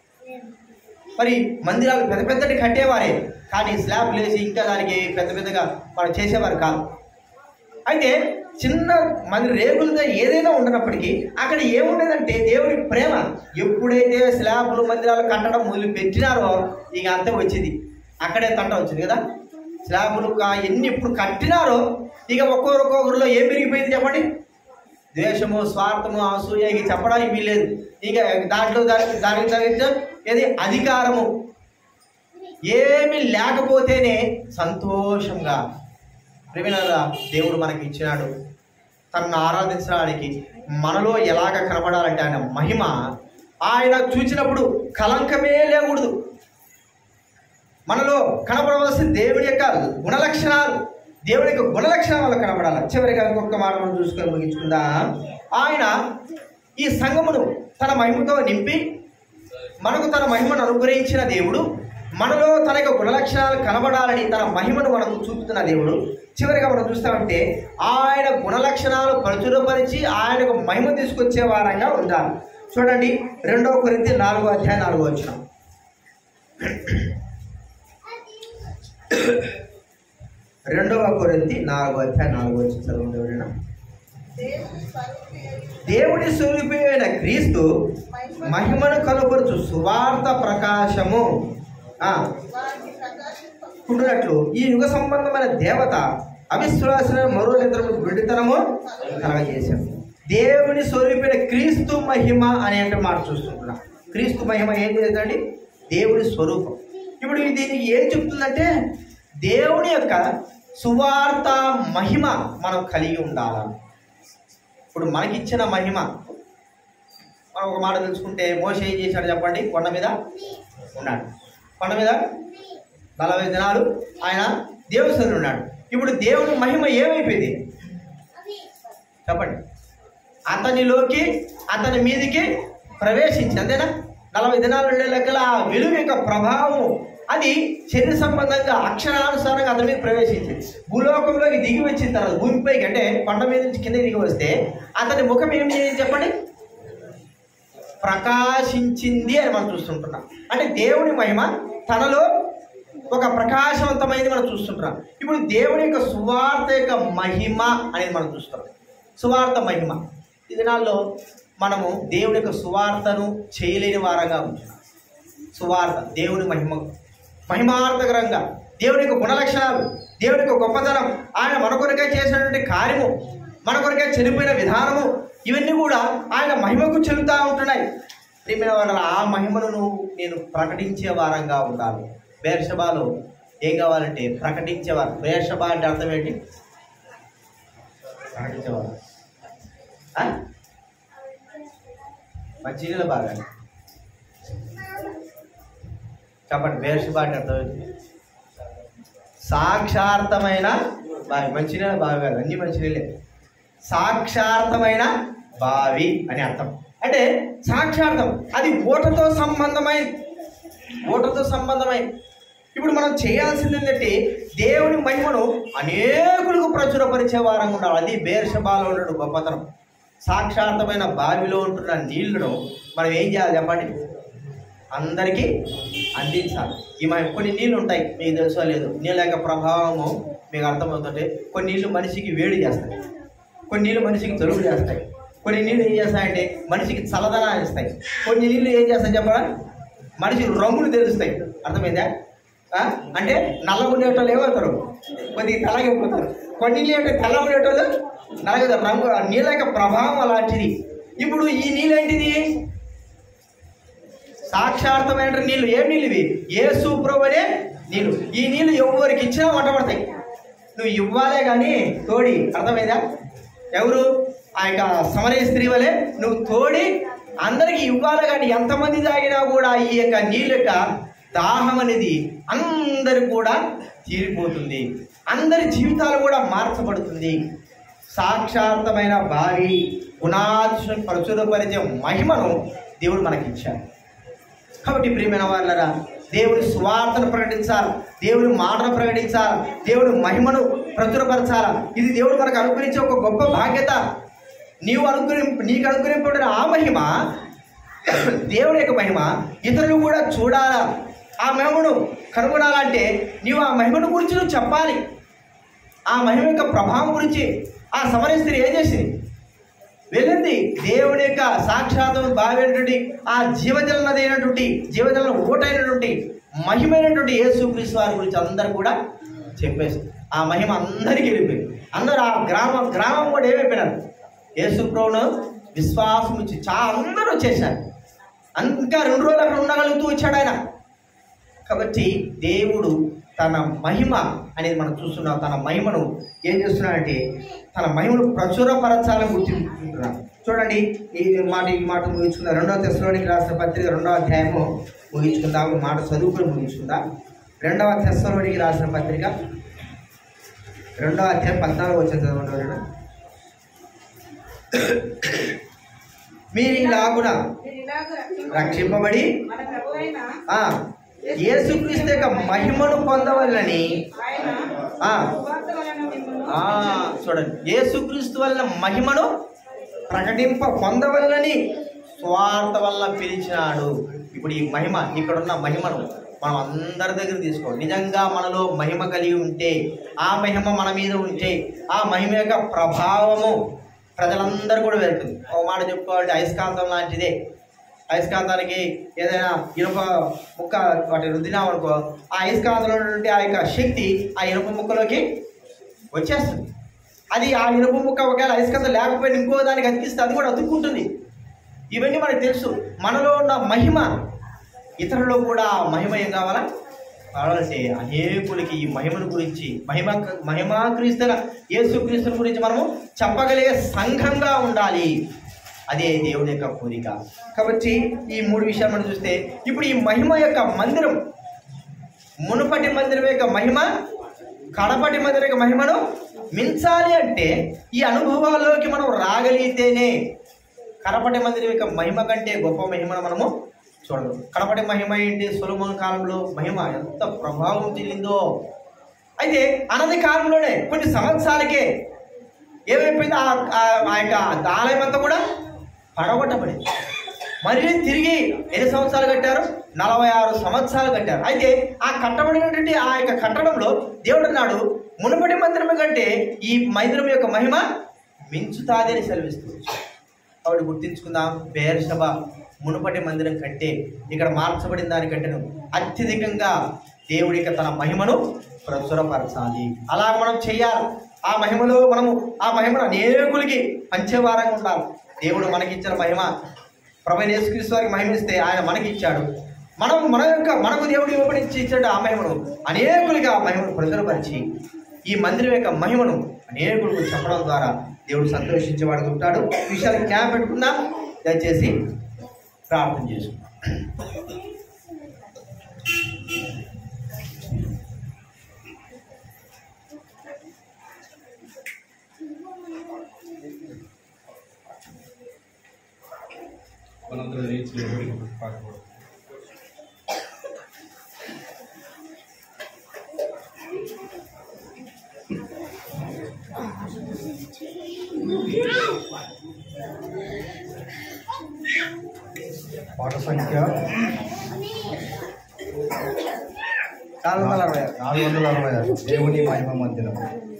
మరి మందిరాలు పెద్ద పెద్దటి కట్టేవారే, కానీ స్లాబ్ లేసి ఇంకా దానికి పెద్దగా వాళ్ళు చేసేవారు కాదు. అయితే చిన్న మంది రేకులుగా ఏదైనా ఉండనప్పటికీ అక్కడ ఏముండేదంటే దేవుని ప్రేమ. ఎప్పుడైతే స్లాబ్లు మందిరాలు కట్టడం మొదలు పెట్టినారో ఇక అంతే వచ్చింది, అక్కడే తంట వచ్చింది కదా. స్లాబులు ఎన్ని ఎప్పుడు కట్టినారో ఇక ఒక్కొక్కరిలో ఏం పెరిగిపోయింది చెప్పండి? ద్వేషము, స్వార్థము, అసూయ, ఇక చెప్పడానికి వీల్లేదు. ఇక దాంట్లో దానికి తగ్గించ ఏది అధికారము, ఏమి లేకపోతేనే సంతోషంగా. ప్రియమైన దేవుడు మనకి ఇచ్చినాడు తనను ఆరాధించడానికి. మనలో ఎలాగ కనబడాలంటే ఆయన మహిమ, ఆయన చూచినప్పుడు కలంకమే లేకూడదు. మనలో కనబడవలసిన దేవుడి యొక్క గుణలక్షణాలు, దేవుడి యొక్క గుణలక్షణాలు కనబడాలి. చివరిగా ఇంకొక మాట మనం చూసుకొని ముగించుకుందా. ఆయన ఈ సంఘమును తన మహిమతో నింపి మనకు తన మహిమను అనుగ్రహించిన దేవుడు, మనలో తన యొక్క గుణలక్షణాలు కనబడాలని తన మహిమను మనకు చూపుతున్న దేవుడు. చివరిగా మనం చూస్తామంటే ఆయన గుణలక్షణాలు ప్రచురపరిచి ఆయనకు మహిమ తీసుకొచ్చే వారంగా ఉండాలి. చూడండి 2 కొరింథీ 4:4. 2 కొరింథీ 4:4 చదవండి ఎవరైనా. దేవుడి స్వరూపి అయిన క్రీస్తు మహిమను కలుపరుచు సువార్త ప్రకాశము పుట్టినట్లు ఈ యుగ సంబంధమైన దేవత అవిశ్వాసమైన మరో నిద్రను గుడ్డితనము కలగజేశాడు. దేవుని స్వరూపైన క్రీస్తు మహిమ అనే మాట చూస్తుంటున్నాం. క్రీస్తు మహిమ ఏం చేద్దండి? దేవుడి స్వరూపం. ఇప్పుడు దీనికి ఏం చెప్తుందంటే దేవుని యొక్క సువార్త మహిమ మనం కలిగి ఉండాలి. ఇప్పుడు మనకిచ్చిన మహిమ మనం ఒక మాట తెలుసుకుంటే, మోషే ఏం చేశాడు చెప్పండి? కొండ మీద ఉన్నాడు. కొండ మీద 40 దినాలు ఆయన దేవుని సన్నిధిలో ఉన్నాడు. ఇప్పుడు దేవుని మహిమ ఏమైపోయింది చెప్పండి? అతనిలోకి, అతని మీదికి ప్రవేశించి, అంతేనా? 40 దినాలు ఉండే లెక్కల ఆ వెలుగు యొక్క ప్రభావం అది శరీర సంబంధంగా అక్షరానుసారంగా అతని మీద ప్రవేశించింది. భూలోకంలోకి దిగి వచ్చిన తర్వాత భూమిపైకి, అంటే కొండ మీద నుంచి కింద దిగి వస్తే అతని ముఖం ఏం చేయింది చెప్పండి? ప్రకాశించింది అని మనం చూస్తుంటున్నాం. అంటే దేవుని మహిమ తనలో ఒక ప్రకాశవంతమైనది మనం చూస్తుంటున్నాం. ఇప్పుడు దేవుని యొక్క సువార్త యొక్క మహిమ అనేది మనం చూస్తున్నాం. సువార్త మహిమ. ఈ దినాల్లో మనము దేవుని యొక్క సువార్తను చేయలేని వారంగా ఉంటున్నాం. సువార్త దేవుని మహిమార్థకరంగా, దేవుని యొక్క గుణలక్షణాలు, దేవుని యొక్క గొప్పతనం, ఆయన మన కొరకే చేసినటువంటి కార్యము, మన కొరకే చనిపోయిన విధానము, ఇవన్నీ కూడా ఆయన మహిమకు చెల్లుతూ ఉంటున్నాయి. ప్రియమైన వాళ్ళ ఆ మహిమను నేను ప్రకటించే వారంగా ఉండాలి. బేర్షబాలో ఏం కావాలంటే ప్రకటించేవారు. బేర్షబా అంటే అర్థం ఏంటి? ప్రకటించేవారు. మంచినీళ్ళ బాగా చెప్పండి. బేర్షబా అంటే అర్థం ఏంటి? సాక్షార్థమైన బావి. మంచినీళ్ళ బావి కాదు, అన్ని మంచినీళ్ళే. సాక్షార్థమైన బావి అని అర్థం. అంటే సాక్షార్థం అది ఓటతో సంబంధమై. ఇప్పుడు మనం చేయాల్సింది ఏంటంటే దేవుని మహిమను అనేకులకు ప్రచురపరిచే వారంగా ఉండాలి. అది బేర్షబాలో ఉన్న గొప్పతనం. సాక్షార్థమైన బావిలో ఉంటున్న నీళ్లను మనం ఏం చేయాలి చెప్పండి? అందరికీ అందించాలి. కొన్ని నీళ్ళు ఉంటాయి, మీకు తెలుసో లేదు, నీళ్ళ యొక్క ప్రభావము మీకు అర్థమవుతుంటే కొన్ని నీళ్ళు మనిషికి వేడి చేస్తాయి, కొన్ని నీళ్ళు మనిషికి జలుబు చేస్తాయి, కొన్ని నీళ్ళు ఏం చేస్తాయంటే మనిషికి చల్లదనాన్ని ఇస్తాయి, కొన్ని నీళ్ళు ఏం చేస్తాయి చెప్పరా? మనిషి రంగులు తెలుస్తాయి. అర్థమైందా? అంటే నల్ల ఉండేటోళ్ళు ఏమవుతారు? కొద్దిగా తెల్లగైపోతారు. కొన్ని నీళ్ళు అంటే తెల్ల ఉండేటోళ్ళు నల్లగా రంగు. నీళ్ళ యొక్క ప్రభావం అలాంటిది. ఇప్పుడు ఈ నీళ్ళు ఏంటిది? సాక్షార్థమైన నీళ్ళు. ఏం నీళ్ళు ఇవి? యేసు ప్రభువు అనే నీళ్ళు. ఈ నీళ్ళు ఎవరికి ఇచ్చినా వంటపడతాయి. నువ్వు ఇవ్వాలే కానీ తోడి. అర్థమైందా? ఎవరు? ఆ యొక్క సమరయ స్త్రీ వలె నువ్వు తోడి అందరికీ ఇవ్వాలి. కానీ ఎంతమంది తాగినా కూడా ఈ యొక్క నీళ్ళ యొక్క దాహం అనేది అందరికి కూడా తీరిపోతుంది. అందరి జీవితాలు కూడా మార్చబడుతుంది. సాక్షార్థమైన బావి గుణాత్మ ప్రచురపరిచే మహిమను దేవుడు మనకిచ్చాడు. కాబట్టి ప్రియమైన వాళ్ళరా, దేవుని స్వార్థను ప్రకటించాలి, దేవుని మాటను ప్రకటించాలి, దేవుని మహిమను ప్రచురపరచాలి. ఇది దేవుడు మనకు అనుగ్రహించే ఒక గొప్ప బాధ్యత. నీకు అనుగ్రహింపబడిన ఆ మహిమ, దేవుని యొక్క మహిమ ఇతరులు కూడా చూడాలా. ఆ మహిమను కనుగొనాలంటే నీవు ఆ మహిమను గురించి నువ్వు చెప్పాలి. ఆ మహిమ యొక్క ప్రభావం గురించి. ఆ సమరయ స్త్రీ ఏం చేసింది? వెళ్ళింది దేవుని యొక్క సాక్షాత్తం బాగైనటువంటి ఆ జీవజల ఓటైనటువంటి మహిమైనటువంటి యేసుక్రీస్తు వారి గురించి అందరూ కూడా చెప్పేసి ఆ మహిమ అందరికీ వెళ్ళిపోయింది. అందరూ ఆ గ్రామం కూడా ఏమైపోయినారు, యేసు ప్రభువును విశ్వాసం ఇచ్చి అందరూ వచ్చేసారు. ఇంకా 2 రోజులు అక్కడ ఉండగలుగుతూ వచ్చాడు ఆయన. కాబట్టి దేవుడు తన మహిమ అనేది మనం చూస్తున్నాం. తన మహిమను ఏం చేస్తున్నాడంటే తన మహిమను ప్రచురపరచాలని గుర్తించుకుంటున్నాం. చూడండి, ఈ మాట ముగించుకుందాం. 2వ తెస్సలోనికీయులకు రాసిన పత్రిక 2వ అధ్యాయము ముగించుకుందాం. ఈ మాట చదువుకొని ముగించుకుందాం. 2వ తెస్సలోనికీయులకు రాసిన పత్రిక 2వ అధ్యాయం 14 వచ్చిన చదవండి. మీరు ఇలాగున రక్షింపబడి యేసుక్రీస్తు యొక్క మహిమను పొందవలని, చూడండి, యేసుక్రీస్తు వల్ల మహిమను పొందవలని స్వార్థ వల్ల పిలిచినాడు. ఇప్పుడు ఈ మహిమ, ఇక్కడున్న మహిమను మనం అందరి దగ్గర తీసుకోవాలి. నిజంగా మనలో మహిమ కలిగి ఉంటే, ఆ మహిమ మన మీద ఉంటే, ఆ మహిమ యొక్క ప్రభావము ప్రజలందరూ కూడా వెళ్తుంది. ఒక మాట చెప్పుకోవాలంటే అయస్కాంతం లాంటిదే. అయస్కాంతానికి ఏదైనా ఇనుప ముక్క వాటి రుద్దినామనుకో, ఆ అయస్కాంతంలో ఉన్నటువంటి ఆ యొక్క శక్తి ఆ ఇనుప ముక్కలోకి వచ్చేస్తుంది. అది ఆ ఇనుప ముక్క ఒకవేళ అయస్కాంతం లేకపోయినా ఇంకో దానికి అతికిస్తే అది కూడా అతుక్కుంటుంది. ఇవన్నీ మనకు తెలుసు. మనలో ఉన్న మహిమ ఇతరుల్లో కూడా మహిమ ఏం కావాలా కావాలంటే అనేకులకి ఈ మహిమను గురించి, మహిమాక్రీస్తుల యేసుక్రీస్తుల గురించి మనము చెప్పగలిగే సంఘంగా ఉండాలి. అదే దేవుని యొక్క కోరిక. కాబట్టి ఈ 3 విషయాలు మనం చూస్తే, ఇప్పుడు ఈ మహిమ యొక్క మందిరం, మునుపటి మందిరం యొక్క మహిమ కడపటి మందిరం యొక్క మహిమను మించాలి అంటే ఈ అనుభవాల్లోకి మనం రాగలిగితేనే కడపటి మందిరం యొక్క మహిమ కంటే గొప్ప మహిమను మనము చూడదు. కడపటి మహిమ ఏంటి? సొలొమోను కాలంలో మహిమ ఎంత ప్రభావం చెందిందో. అయితే అనది కాలంలోనే కొన్ని సంవత్సరాలకే ఏమైపోయింది, ఆ యొక్క ఆలయం అంతా కూడా పడగొట్టబడింది. మళ్ళీ తిరిగి ఎన్ని సంవత్సరాలు కట్టారు? 46 సంవత్సరాలు కట్టారు. అయితే ఆ కట్టబడినటువంటి ఆ యొక్క కట్టడంలో దేవుడు అన్నాడు, మునుపటి మందిరం కంటే ఈ మందిరం యొక్క మహిమ మించుతాది అని సెలవిస్తుంది. కాబట్టి గుర్తించుకుందాం, బెయేర్షెబా మునుపటి మందిరం కంటే ఇక్కడ మార్చబడిన దానికంటేను అత్యధికంగా దేవుడి యొక్క తన మహిమను ప్రచురపరచాలి. అలా మనం చేయాలి. ఆ మహిమలో ఆ మహిమను అనేకులకి పంచేవారంగా ఉండాలి. దేవుడు మనకిచ్చిన మహిమ, ప్రభువైన యేసుక్రీస్తు వారికి మహిమ ఇస్తే ఆయన మనకిచ్చాడు. మనకు దేవుడు ఇచ్చాడు ఆ మహిమను. అనేకులకి ఆ మహిమను ప్రచురపరిచి ఈ మందిరం యొక్క మహిమను అనేకులకు చెప్పడం ద్వారా దేవుడు సంతోషించేవాడు ఉంటాడు. ఈ విషయాలు జ్ఞాపకం పెట్టుకుందాం. దయచేసి ప్రార్థన చేసుకుందాం. మనందరం లేచి నిలబడి పాడుకోవడం. పాట సంఖ్య 466 దేవుని మహిమ మందిరం.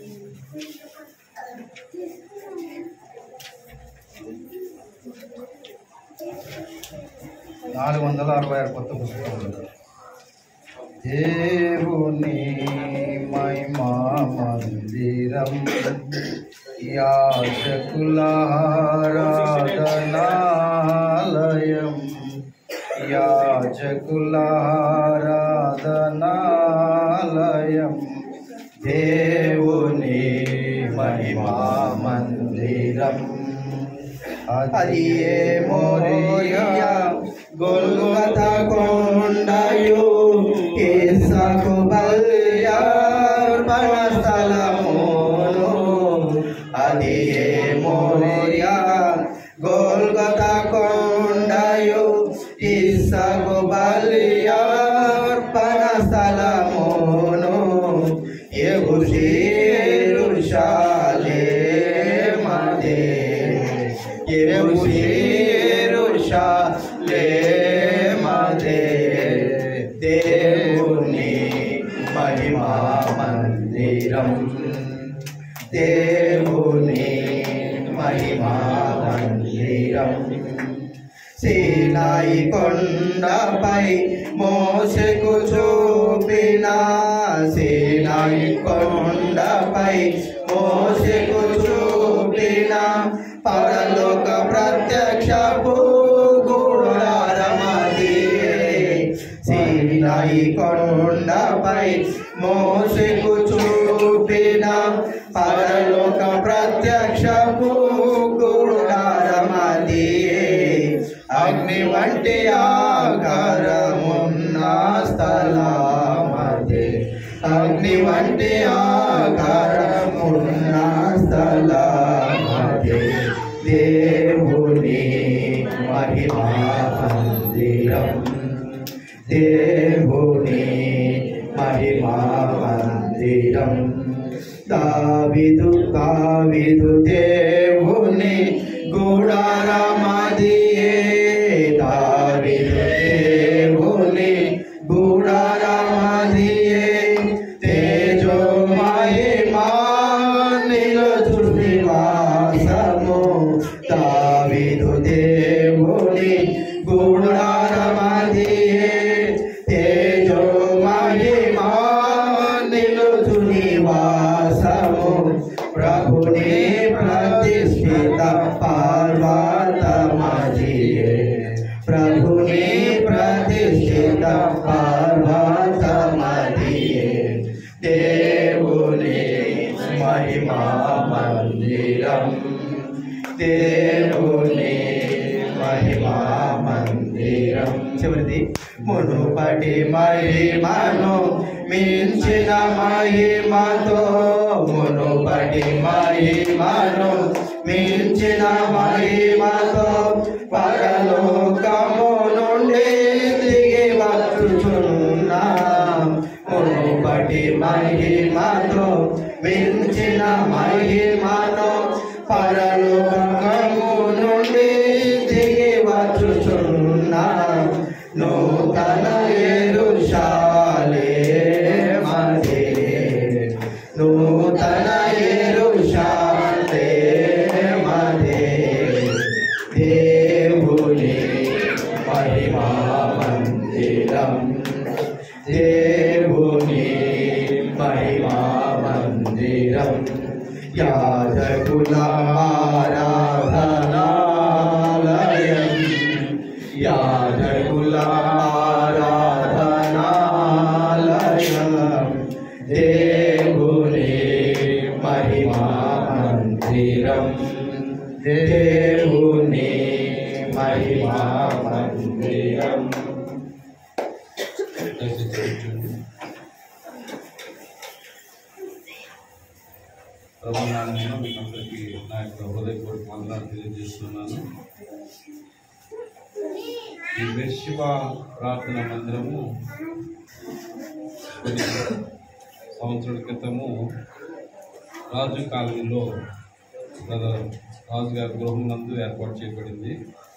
కొత్త పుస్తకం. దేవుని మహిమా మందిరం, యాజకులారాధనాలయం, యాజకులారాధనాలయం, దేవుని మహిమా మందిరం. అది ఏ మోరియా గొల్గొతా కొండయు కేసకు బల్యార్పణ స్థలమును. అది ఏ మోరియా గొల్గొతా కొండయు కేసకు బల్యార్పణ స్థలమును. యెరూషలేమదే యెరూషలేమదే దేవుని మహిమా మందిరం, దేవుని మహిమా మందిరం. సీనాయి కొండపై మోసెకు చూపిన, సీనాయి కొండపై మోషేకు చూపిన పరలోక ప్రత్యక్షపు గుడారమదియే సీనాయి కొండపై మోషేకు చూపిన పరలోక ప్రత్యక్షపు గుడారమదియే అగ్ని వంటి ఆకారమున్న స్థలమదే అగ్ని వంటి ఆకారమున్న స్థలమదే దేవుని మహిమా మందిరం దేవుని మహిమా మందిరం దావీదు దేవుని గుడారమదియే దావీదు దేవుని గుడారమదియే తేజో మహిమా నిలుచు నివాసము దావీదు దేవుని గుడారమదియే తేజో మహిమా నిలుచు నివాసము ప్రభుని ప్రతిష్ఠిత పర్వతమదియే ప్రభుని ప్రతిష్ఠిత పర్వతమదియే దేవుని మహిమా మందిరం దేవుని మహిమా మందిరం చివరిది మునుపటి మహిమను మించిన మహిమతో మునుపటి మహిమను మించిన మహిమతో పరలోకము నుండి దిగి వచ్చుచున్నా మునుపటి మహిమతో మించిన మహిమను పరలోకము నుండి దిగి వచ్చుచున్నా నూతన యెరూషలేమదే నూతన యెరూషలేమదే దేవుని మహిమా మందిరం దేవుని మహిమా మందిరం యాజకుల ఆరాధనాలయం యాజకుల ఆరాధనాలయం దేవుని మహిమా మందిరం దేవుని మహిమా మందిరం ప్రభునామమున మీకు అందరికీ నా యొక్క హృదయపూర్వక వందనాలు తెలియజేస్తున్నాను. ఈ బెర్షెబా ప్రార్థన మందిరము కొన్ని సంవత్సరాల క్రితము రాజు కాలనీలో రాజుగారి గృహం నందు ఏర్పాటు చేయబడింది.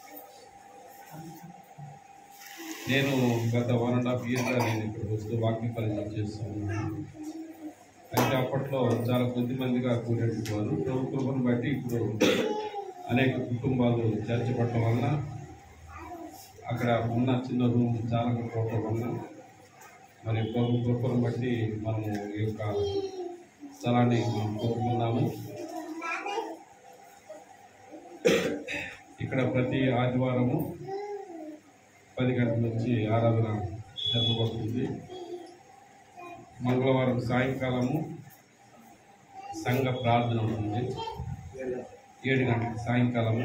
నేను గత 1.5 years నేను ఇక్కడికి వస్తూ వాక్య పరిచయం చేస్తున్నాను. అయితే అప్పట్లో చాలా కొద్ది మందిగా కూడేవారు. ప్రభు కృపను బట్టి ఇప్పుడు అనేక కుటుంబాలు చేర్చబడటం వలన అక్కడ ఉన్న చిన్న రూమ్ చాలా పోవటం వలన మరి ప్రభు కృపను బట్టి మనము ఈ యొక్క స్థలాన్ని మనం కోరుకున్నాము. ఇక్కడ ప్రతి ఆదివారము 10 గంటల నుంచి ఆరాధన జరపబడుతుంది. మంగళవారం సాయంకాలము సంఘ ప్రార్థన ఉంటుంది 7 గంటలకు సాయంకాలము.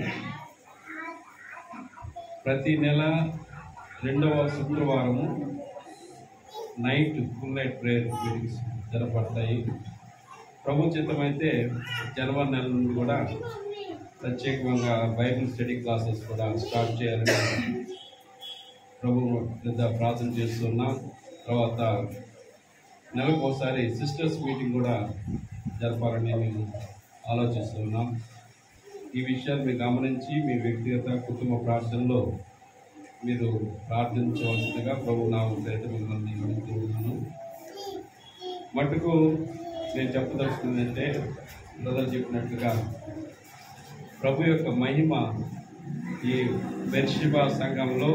ప్రతి నెల 2వ శుక్రవారము night full night prayer meetings జరపడతాయి. ప్రభు చిత్తమైతే జనవరి నెల నుండి కూడా ప్రత్యేకంగా బైబిల్ స్టడీ క్లాసెస్ కూడా స్టార్ట్ చేయాలని ప్రభు పెద్ద ప్రార్థన చేస్తున్నాం. తర్వాత నెలకు ఒకసారి సిస్టర్స్ మీటింగ్ కూడా జరపాలని మేము ఆలోచిస్తున్నాం. ఈ విషయాలు మీరు గమనించి మీ వ్యక్తిగత కుటుంబ ప్రార్థనలో మీరు ప్రార్థించవలసిందిగా ప్రభు నామం పేరిట మిమ్మల్ని అడుగుతున్నాను. మటుకు నేను చెప్పదలుచుకుందంటే బ్రదర్ చెప్పినట్లుగా ప్రభు యొక్క మహిమ ఈ బెర్షెబా సంఘంలో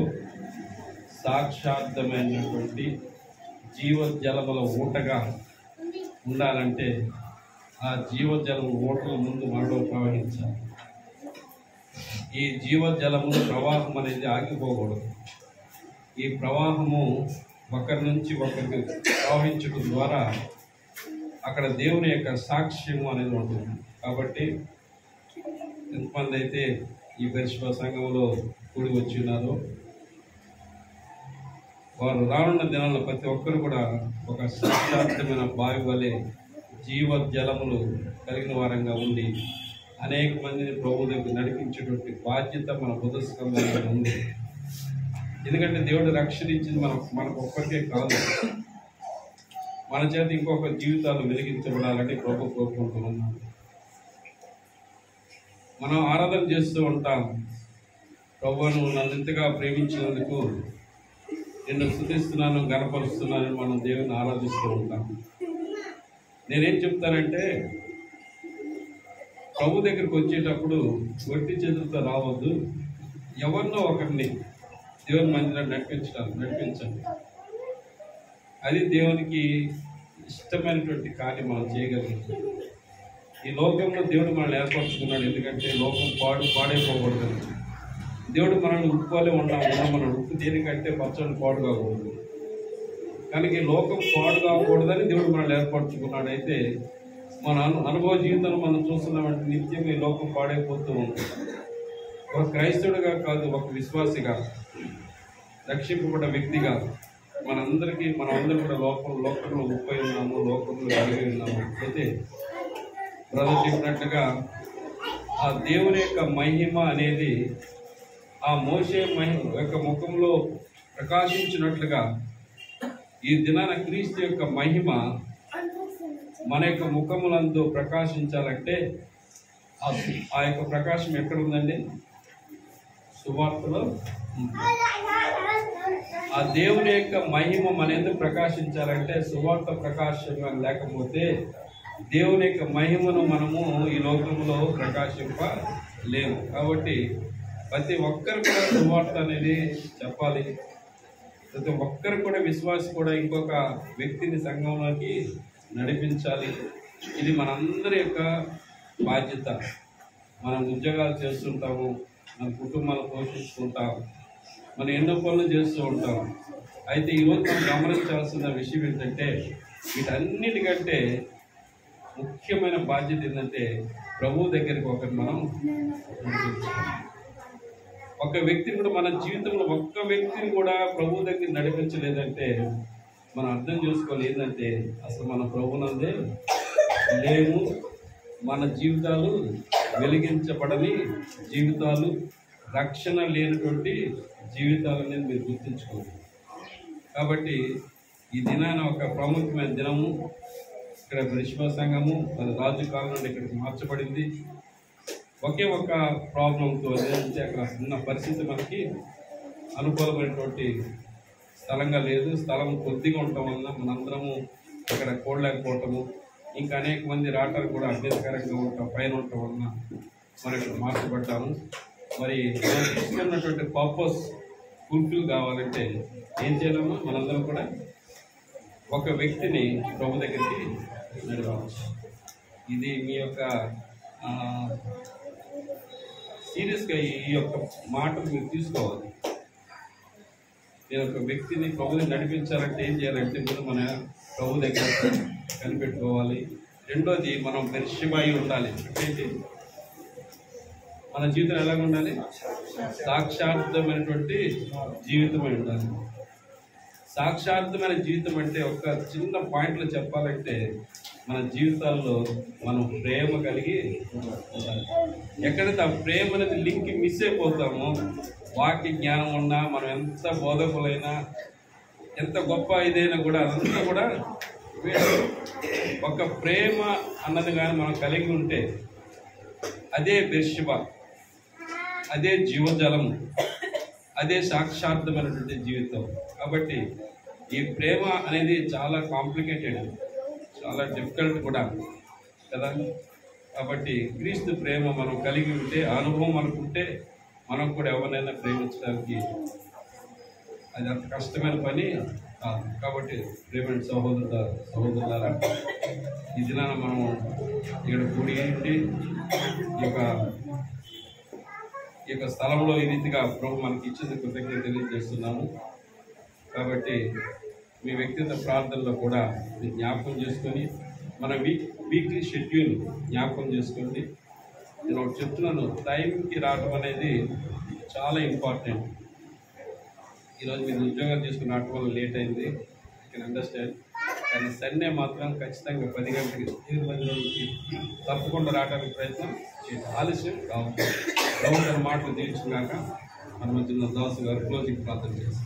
సాక్షాత్తమైనటువంటి జీవజలముల ఊటగా ఉండాలంటే ఆ జీవజలం ఓటల ముందు మనలో ప్రవహించాలి. ఈ జీవజలముల ప్రవాహం అనేది ఆగిపోకూడదు. ఈ ప్రవాహము ఒకరి నుంచి ఒకరికి ప్రవహించడం ద్వారా అక్కడ దేవుని యొక్క సాక్ష్యము అనేది ఉంటుంది. కాబట్టి ఎంతమంది అయితే ఈ పరిశుభ్ర సంఘంలో కూడి వచ్చి ఉన్నారో వారు రానున్న దినాల్లో ప్రతి ఒక్కరు కూడా ఒక సాక్షాత్మైన బావి వలె జీవ జలములు కలిగిన వారంగా ఉండి అనేక మందిని ప్రభు దగ్గర నడిపించేటువంటి బాధ్యత మన బుధస్కంధంగా ఉంది. ఎందుకంటే దేవుడు రక్షణించింది మనకు ఒక్కరికే కాదు, మన చేత ఇంకొక జీవితాలు వెలిగించబడాలని ప్రభు కోరుకుంటున్నాం. మనం ఆరాధన చేస్తూ ఉంటాం, ప్రభువును నన్ను ఇంతగా ప్రేమించినందుకు నిన్ను స్తుతిస్తున్నాను, గణపరుస్తున్నానని మనం దేవుని ఆరాధిస్తూ ఉంటాం. నేనేం చెప్తానంటే, ప్రభు దగ్గరికి వచ్చేటప్పుడు ఒట్టి చేతులతో రావద్దు. ఎవరినో ఒకరిని దేవుని మందిరాన్ని నడిపించండి. అది దేవునికి ఇష్టమైనటువంటి కార్యం మనం చేయగలుగుతాం. ఈ లోకంలో దేవుడు మనల్ని ఏర్పరచుకున్నాడు. ఎందుకంటే లోకం పాడైపోకూడదు. దేవుడు మనల్ని ఉప్పుకోలే మన ఉప్పు దేనికంటే పచ్చని పాడు కాకూడదు. కనుక ఈ లోకం పాడు కాకూడదని దేవుడు మనల్ని ఏర్పరచుకున్నాడు. అయితే మన అనుభవ జీవితంలో మనం చూస్తున్నామంటే నిత్యం ఈ లోకం పాడైపోతూ ఉంటుంది. ఒక క్రైస్తవుడిగా కాదు, ఒక విశ్వాసిగా, రక్షింపబడ్డ వ్యక్తిగా మనమందరం కూడా లోకంలో ఉప్పై ఉన్నాము, లోకంలో కలిగి ఉన్నాము. అయితే బ్రదర్ చెప్పినట్టుగా ఆ దేవుని యొక్క మహిమ అనేది ఆ మోషే మహిమ యొక్క ముఖంలో ప్రకాశించినట్లుగా ఈ దినాన క్రీస్తు యొక్క మహిమ మన యొక్క ముఖములందు ప్రకాశించాలంటే ఆ యొక్క ప్రకాశం ఎక్కడ ఉందండి? సువార్తలో. ఆ దేవుని యొక్క మహిమ మన ఎందుకు ప్రకాశించాలంటే సువార్త ప్రకాశంగా లేకపోతే దేవుని యొక్క మహిమను మనము ఈ లోకంలో ప్రకాశింపలేము. కాబట్టి ప్రతి ఒక్కరు కూడా సువార్త అనేది చెప్పాలి. ప్రతి ఒక్కరు కూడా విశ్వాసి కూడా ఇంకొక వ్యక్తిని సంఘంలోకి నడిపించాలి. ఇది మనందరి యొక్క బాధ్యత. మనం ఉద్యోగాలు చేస్తుంటాము, మన కుటుంబాలు పోషించుకుంటాము, మనం ఎన్నో పనులు చేస్తూ ఉంటాం. అయితే ఈరోజు మనం గమనించాల్సిన విషయం ఏంటంటే, వీటన్నిటికంటే ముఖ్యమైన బాధ్యత ఏంటంటే ప్రభు దగ్గరికి ఒకటి మనం నడిపించాలి. ఒక వ్యక్తిని కూడా మన జీవితంలో ఒక్క వ్యక్తిని కూడా ప్రభు దగ్గర నడిపించలేదంటే మనం అర్థం చేసుకోవాలి ఏంటంటే అసలు మన ప్రభునందే లేము. మన జీవితాలు వెలిగించబడని జీవితాలు, రక్షణ లేనటువంటి జీవితాలు అనేది మీరు గుర్తుంచుకోండి. కాబట్టి ఈ దినాన ఒక ప్రాముఖ్యమైన దినము. ఇక్కడ పరిశుభ్ర సంఘము మన రాజు కాలం నుండి ఇక్కడికి మార్చబడింది. ఒకే ఒక ప్రాబ్లంతో ఏంటంటే అక్కడ ఉన్న పరిస్థితి మనకి అనుకూలమైనటువంటి స్థలంగా లేదు. స్థలం కొద్దిగా ఉండటం వలన మనందరము అక్కడ కూడలేకపోవటము, ఇంకా అనేక మంది రావటానికి కూడా అభ్యంతకరంగా ఉండటం పైన ఉండటం వలన మనం ఇక్కడ మార్చబడ్డాము. మరి మనం తీసుకున్నటువంటి పర్పస్ ఫుల్ఫిల్ కావాలంటే ఏం చేయాలమ్మా? మనందరం కూడా ఒక వ్యక్తిని ప్రభు దగ్గరికి నడవచ్చు. ఇది మీ యొక్క సీరియస్గా ఈ యొక్క మాటలు మీరు తీసుకోవాలి. నేను ఒక వ్యక్తిని ప్రభుని నడిపించాలంటే ఏం చేయాలంటే ముందు మన ప్రభు దగ్గర కనిపెట్టుకోవాలి. రెండోది మనం పరిశుభ్రమై ఉండాలి. అంటే మన జీవితం ఎలాగ ఉండాలి? సాక్షార్థమైనటువంటి జీవితమై ఉండాలి. సాక్షార్థమైన జీవితం అంటే ఒక చిన్న పాయింట్లో చెప్పాలంటే మన జీవితాల్లో మనం ప్రేమ కలిగి ఉండాలి. ఎక్కడైతే ఆ ప్రేమ అనేది లింక్ మిస్ అయిపోతామో, వాక్య జ్ఞానం ఉన్నా, మనం ఎంత బోధకులైనా, ఎంత గొప్ప ఇదైనా కూడా అదంతా కూడా ఒక ప్రేమ అన్నది కానీ మనం కలిగి ఉంటే అదే బెర్షిబ, అదే జీవజలము, అదే సాక్షార్థమైనటువంటి జీవితం. కాబట్టి ఈ ప్రేమ అనేది చాలా కాంప్లికేటెడ్, చాలా డిఫికల్ట్ కూడా కదా. కాబట్టి క్రీస్తు ప్రేమ మనం కలిగి ఉంటే, అనుభవం అనుకుంటే మనం కూడా ఎవరినైనా ప్రేమించడానికి అది అంత కష్టమైన పని కాబట్టి ప్రేమ సహోదరులారా, ఈ దినాన మనం ఇక్కడ కూడి ఉండి ఈ యొక్క స్థలంలో ఈ రీతిగా ప్రభు మనకి ఇచ్చిన కృతజ్ఞత తెలియజేస్తున్నాము. కాబట్టి మీ వ్యక్తిగత ప్రార్థనలో కూడా మీరు జ్ఞాపకం చేసుకొని మన వీక్లీ షెడ్యూల్ జ్ఞాపకం చేసుకోండి. నేను ఒకటి చెప్తున్నాను, టైంకి రావడం అనేది చాలా ఇంపార్టెంట్. ఈరోజు మీరు ఉద్యోగాలు చేసుకుని రావడం వల్ల లేట్ అయింది, యూ కెన్ అండర్స్టాండ్. కానీ సండే మాత్రం ఖచ్చితంగా 10 గంటలకి 10 రోజులకి తప్పకుండా రావడానికి ప్రయత్నం చేయండి. ఆలస్యం కావాలి. గవర్నర్ మాటలు తీర్చుకున్నాక మన మధ్య దాసు గారు క్లోజింగ్ ప్రార్థన చేస్తారు.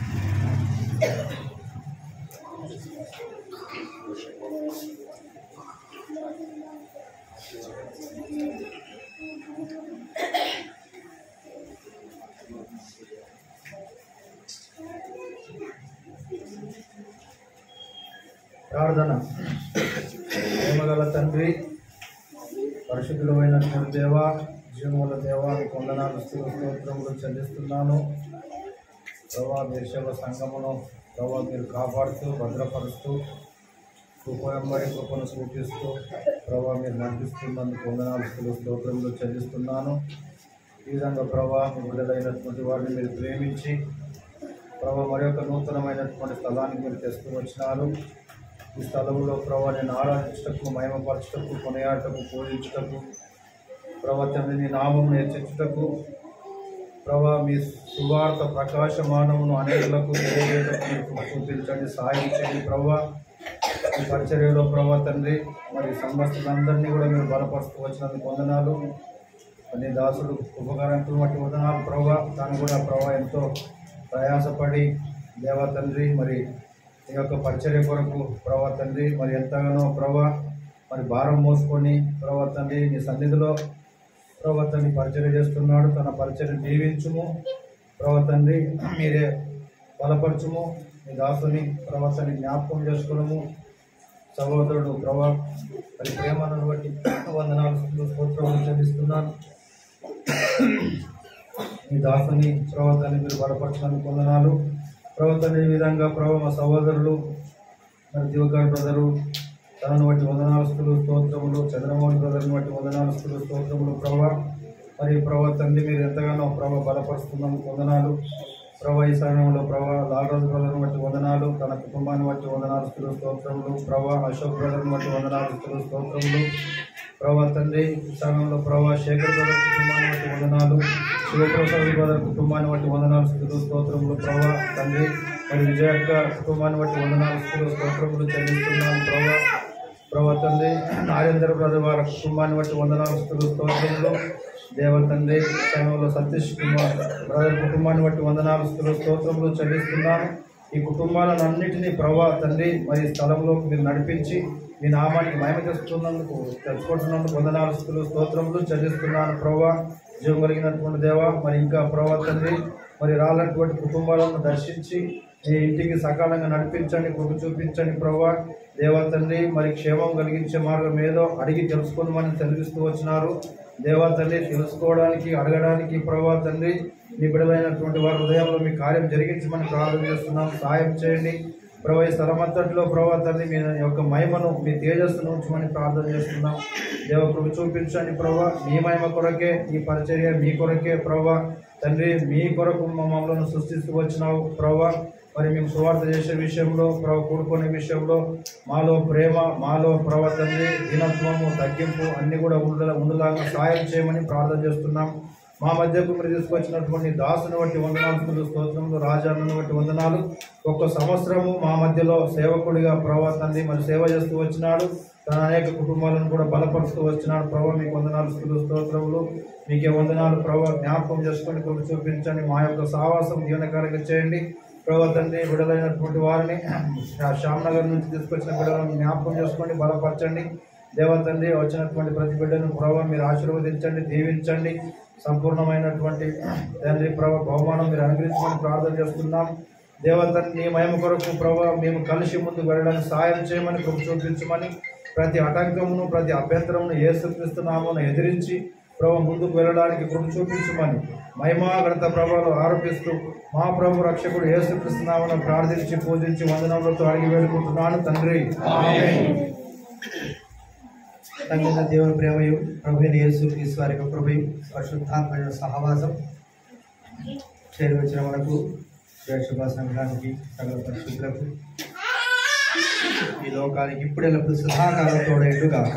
ప్రార్థన. ప్రేమగల తండ్రి, పరిశుద్ధులైనటువంటి దేవ, జీవముల దేవ, మీకు వందనాలు స్తోత్రములు చెల్లిస్తున్నాను. ప్రభా, మీరు సేవ సంఘమును ప్రభా మీరు కాపాడుతూ భద్రపరుస్తూ కృపయంబడి కృపను సూచిస్తూ ప్రభా మీరు నడిపిస్తున్నందుకు వందనాలు స్తోత్రములు చెల్లిస్తున్నాను. ఈ విధంగా ప్రభా మీ బిడ్డలైనటువంటి వారిని మీరు ప్రేమించి ప్రభా మరి యొక్క నూతనమైనటువంటి స్థలానికి మీరు తెస్తూ వచ్చినారు. ఈ స్థలంలో ప్రభా నేను ఆరాధించటకు, మహిమపరచుటకు, కొనియాడటకు, పూజించుటకు, ప్రభా తండ్రి నీ నామమును హెచ్చించుటకు, ప్రభా మీ సువార్త ప్రకాశమానమును అనేకులకు తెలియజేయటకు చూపించండి, సహాయం చేయండి. ప్రభా ఈ పరిచర్యలో ప్రభా తండ్రి మరి సమస్తులందరినీ కూడా మీరు బలపరుస్తూ వచ్చినందుకు వందనాలు. నీ దాసుడు ఉపకారంతో బట్టి వందనాలు ప్రభా. తాను కూడా ప్రభా ఎంతో ప్రయాసపడి దేవా తండ్రి మరి ఈ యొక్క పరిచర్య కొరకు ప్రభా తండ్రి మరి ఎంతగానో ప్రభా మరి భారం మోసుకొని ప్రభా తండ్రి నీ సన్నిధిలో ప్రభా తండ్రి పరిచర్య చేస్తున్నాడు. తన పరిచర్య దీవించుము ప్రభా తండ్రి, మీరే బలపరచుము. మీ దాసుని ప్రభా తండ్రి జ్ఞాపకం చేసుకోవడము. సహోదరుడు ప్రభా మరి ప్రేమను బట్టి వందనాలు స్తోత్రములు చెల్లిస్తున్నాను. మీ దాసుని ప్రభా తండ్రి మీరు బలపరచడానికి వందనాలు. ప్రవర్తన ఈ విధంగా ప్రభు మా సహోదరులు మరి దివకర్ బ్రదరు తనను బట్టి వందనాలస్తులు స్తోత్రములు, చంద్రమోహన్ బ్రదర్ని బట్టి వందనాలస్తులు స్తోత్రములు ప్రభా. మరి ప్రభా తండ్రి మీరు ఎంతగానో ప్రభా బలపరుస్తున్నందుకు వందనాలు ప్రభా. ఈ సమయంలో ప్రభా లాల్రాజు బ్రదర్ని బట్టి వందనాలు, తన కుటుంబాన్ని బట్టి వందనాలస్తులు స్తోత్రములు ప్రభా. అశోక్ బ్రదర్ని బట్టి వందనాలస్తులు స్తోత్రములు ప్రభా తండ్రి. ఈ సమయంలో ప్రభా శేఖర్ బ్రదర్ కుటుంబాన్ని బట్టి వందనాలు, శివప్రసాద్ బ్రదర్ కుటుంబాన్ని బట్టి వందనాలు స్తోత్రములు ప్రభా తండ్రి. మరి విజయక్క కుటుంబాన్ని బట్టి వందనాలు స్తోత్రములు చెల్లిస్తున్నాను ప్రభా. ప్రభా తండ్రి నారేంద్ర బ్రదర్ వారి కుటుంబాన్ని బట్టి వందనాలు స్తోత్రములు దేవ తండ్రి. సమయంలో సతీష్ కుమార్ బ్రదర్ కుటుంబాన్ని బట్టి వందనాలు స్తోత్రములు చెల్లిస్తున్నాను. ఈ కుటుంబాలను అన్నింటినీ ప్రభా తండ్రి మరి స్థలంలోకి మీరు నడిపించి మీ నామానికి మహిమ తెచ్చుకుంటున్నందుకు వందనాలు స్తోత్రములు చెల్లిస్తున్నాను ప్రభా. జీవం కలిగినటువంటి దేవ మరి ఇంకా ప్రభా తండ్రి మరి రాళ్ళటువంటి కుటుంబాలను దర్శించి మీ ఇంటికి సకాలంగా నడిపించండి, కృప చూపించండి ప్రభా. దేవా తండ్రి మరి క్షేమం కలిగించే మార్గం ఏదో అడిగి తెలుసుకోమని తెలిపిస్తూ వచ్చినారు. దేవా తండ్రి తెలుసుకోవడానికి అడగడానికి ప్రభా తండ్రి మీ బిడ్డలైనటువంటి వారి హృదయంలో మీ కార్యం జరిగించమని ప్రార్థన చేస్తున్నాం. సహాయం చేయండి ప్రభా. ఈ స్థలమంతటిలో ప్రభా తండ్రి మీ యొక్క మహిమను మీ తేజస్సును ఉంచమని ప్రార్థన చేస్తున్నాం. దేవ కృప చూపించండి ప్రభా. మీ మహిమ కొరకే ఈ పరిచర్య, మీ కొరకే ప్రభా తండ్రి, మీ కొరకు మమ్మల్ని సృష్టిస్తూ వచ్చినావు ప్రభా. మరి మేము సువార్త చేసే విషయంలో ప్రభు కూడుకునే విషయంలో మాలో ప్రేమ, మాలో ప్రభా తండ్రి దీనత్వము, తగ్గింపు అన్నీ కూడా ఉండలాగా సాయం చేయమని ప్రార్థన చేస్తున్నాం. మా మధ్యకు మీరు తీసుకొచ్చినటువంటి దాసుని బట్టి వందనాలు స్తోత్రములు, రాజాను బట్టి వందనాలు. ఒక్క సంవత్సరము మా మధ్యలో సేవకుడిగా ప్రభా తండ్రి మరి సేవ చేస్తూ వచ్చినాడు. తన అనేక కుటుంబాలను కూడా బలపరుస్తూ వచ్చినాడు ప్రభా. మీకు వందనాలు స్తోత్రములు, మీకే వందనాలు ప్రభా. జ్ఞాపకం చేసుకొని కృప చూపించండి. మా యొక్క సావాసం దీవెనకరంగా చేయండి ప్రభా తండ్రి. విడుదలైనటువంటి వారిని శ్యామ్నగర్ నుంచి తీసుకొచ్చిన బిడ్డలను జ్ఞాపకం చేసుకోండి, బలపరచండి దేవ తండ్రి. వచ్చినటువంటి ప్రతి బిడ్డను ప్రభావ మీరు ఆశీర్వదించండి, దీవించండి. సంపూర్ణమైనటువంటి తండ్రి ప్రభావ బహుమానం మీరు అనుగ్రహించమని ప్రార్థన చేస్తున్నాం. దేవ తండ్రి నీ మహిమ కొరకు ప్రభావ మేము కలిసి ముందుకు వెళ్ళడానికి సహాయం చేయమని కృప చూపించమని, ప్రతి ఆటంకమును ప్రతి అభ్యంతరమును యేసుక్రీస్తు నామమున ఎదిరించి ప్రభావ ముందుకు వెళ్ళడానికి కృప చూపించమని, మహిమా ఘనత ప్రభావాలు ఆరోపిస్తూ మా ప్రభు రక్షకుడు యేసుక్రీస్తు నామమున ప్రార్థించి పూజించి వందనములతో అడిగి వేడుకుంటున్నాను తండ్రి. తండ్రి దేవుని ప్రేమయు ప్రభువైన యేసుక్రీస్తు వారి యొక్క కృపయు పరిశుద్ధాత్మ సహవాసం చేరువచ్చిన మనకు శుభ సంఘానికి సకల పరిశుద్ధులకు ఈ లోకానికి ఇప్పుడెల్లప్పుడు సదాకాలం తోడేట్టుగాక.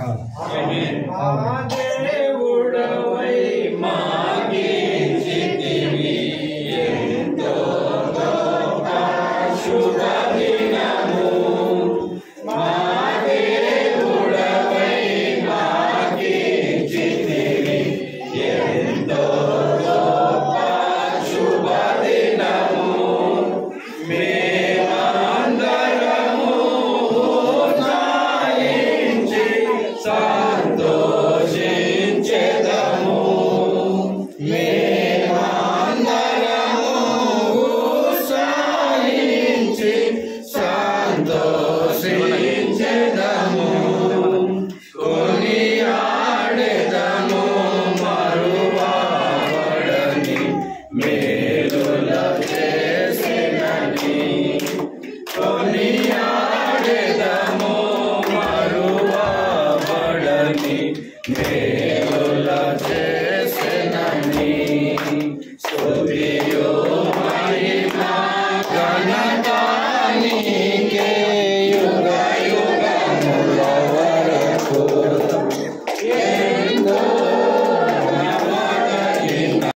మేలుల చేసినని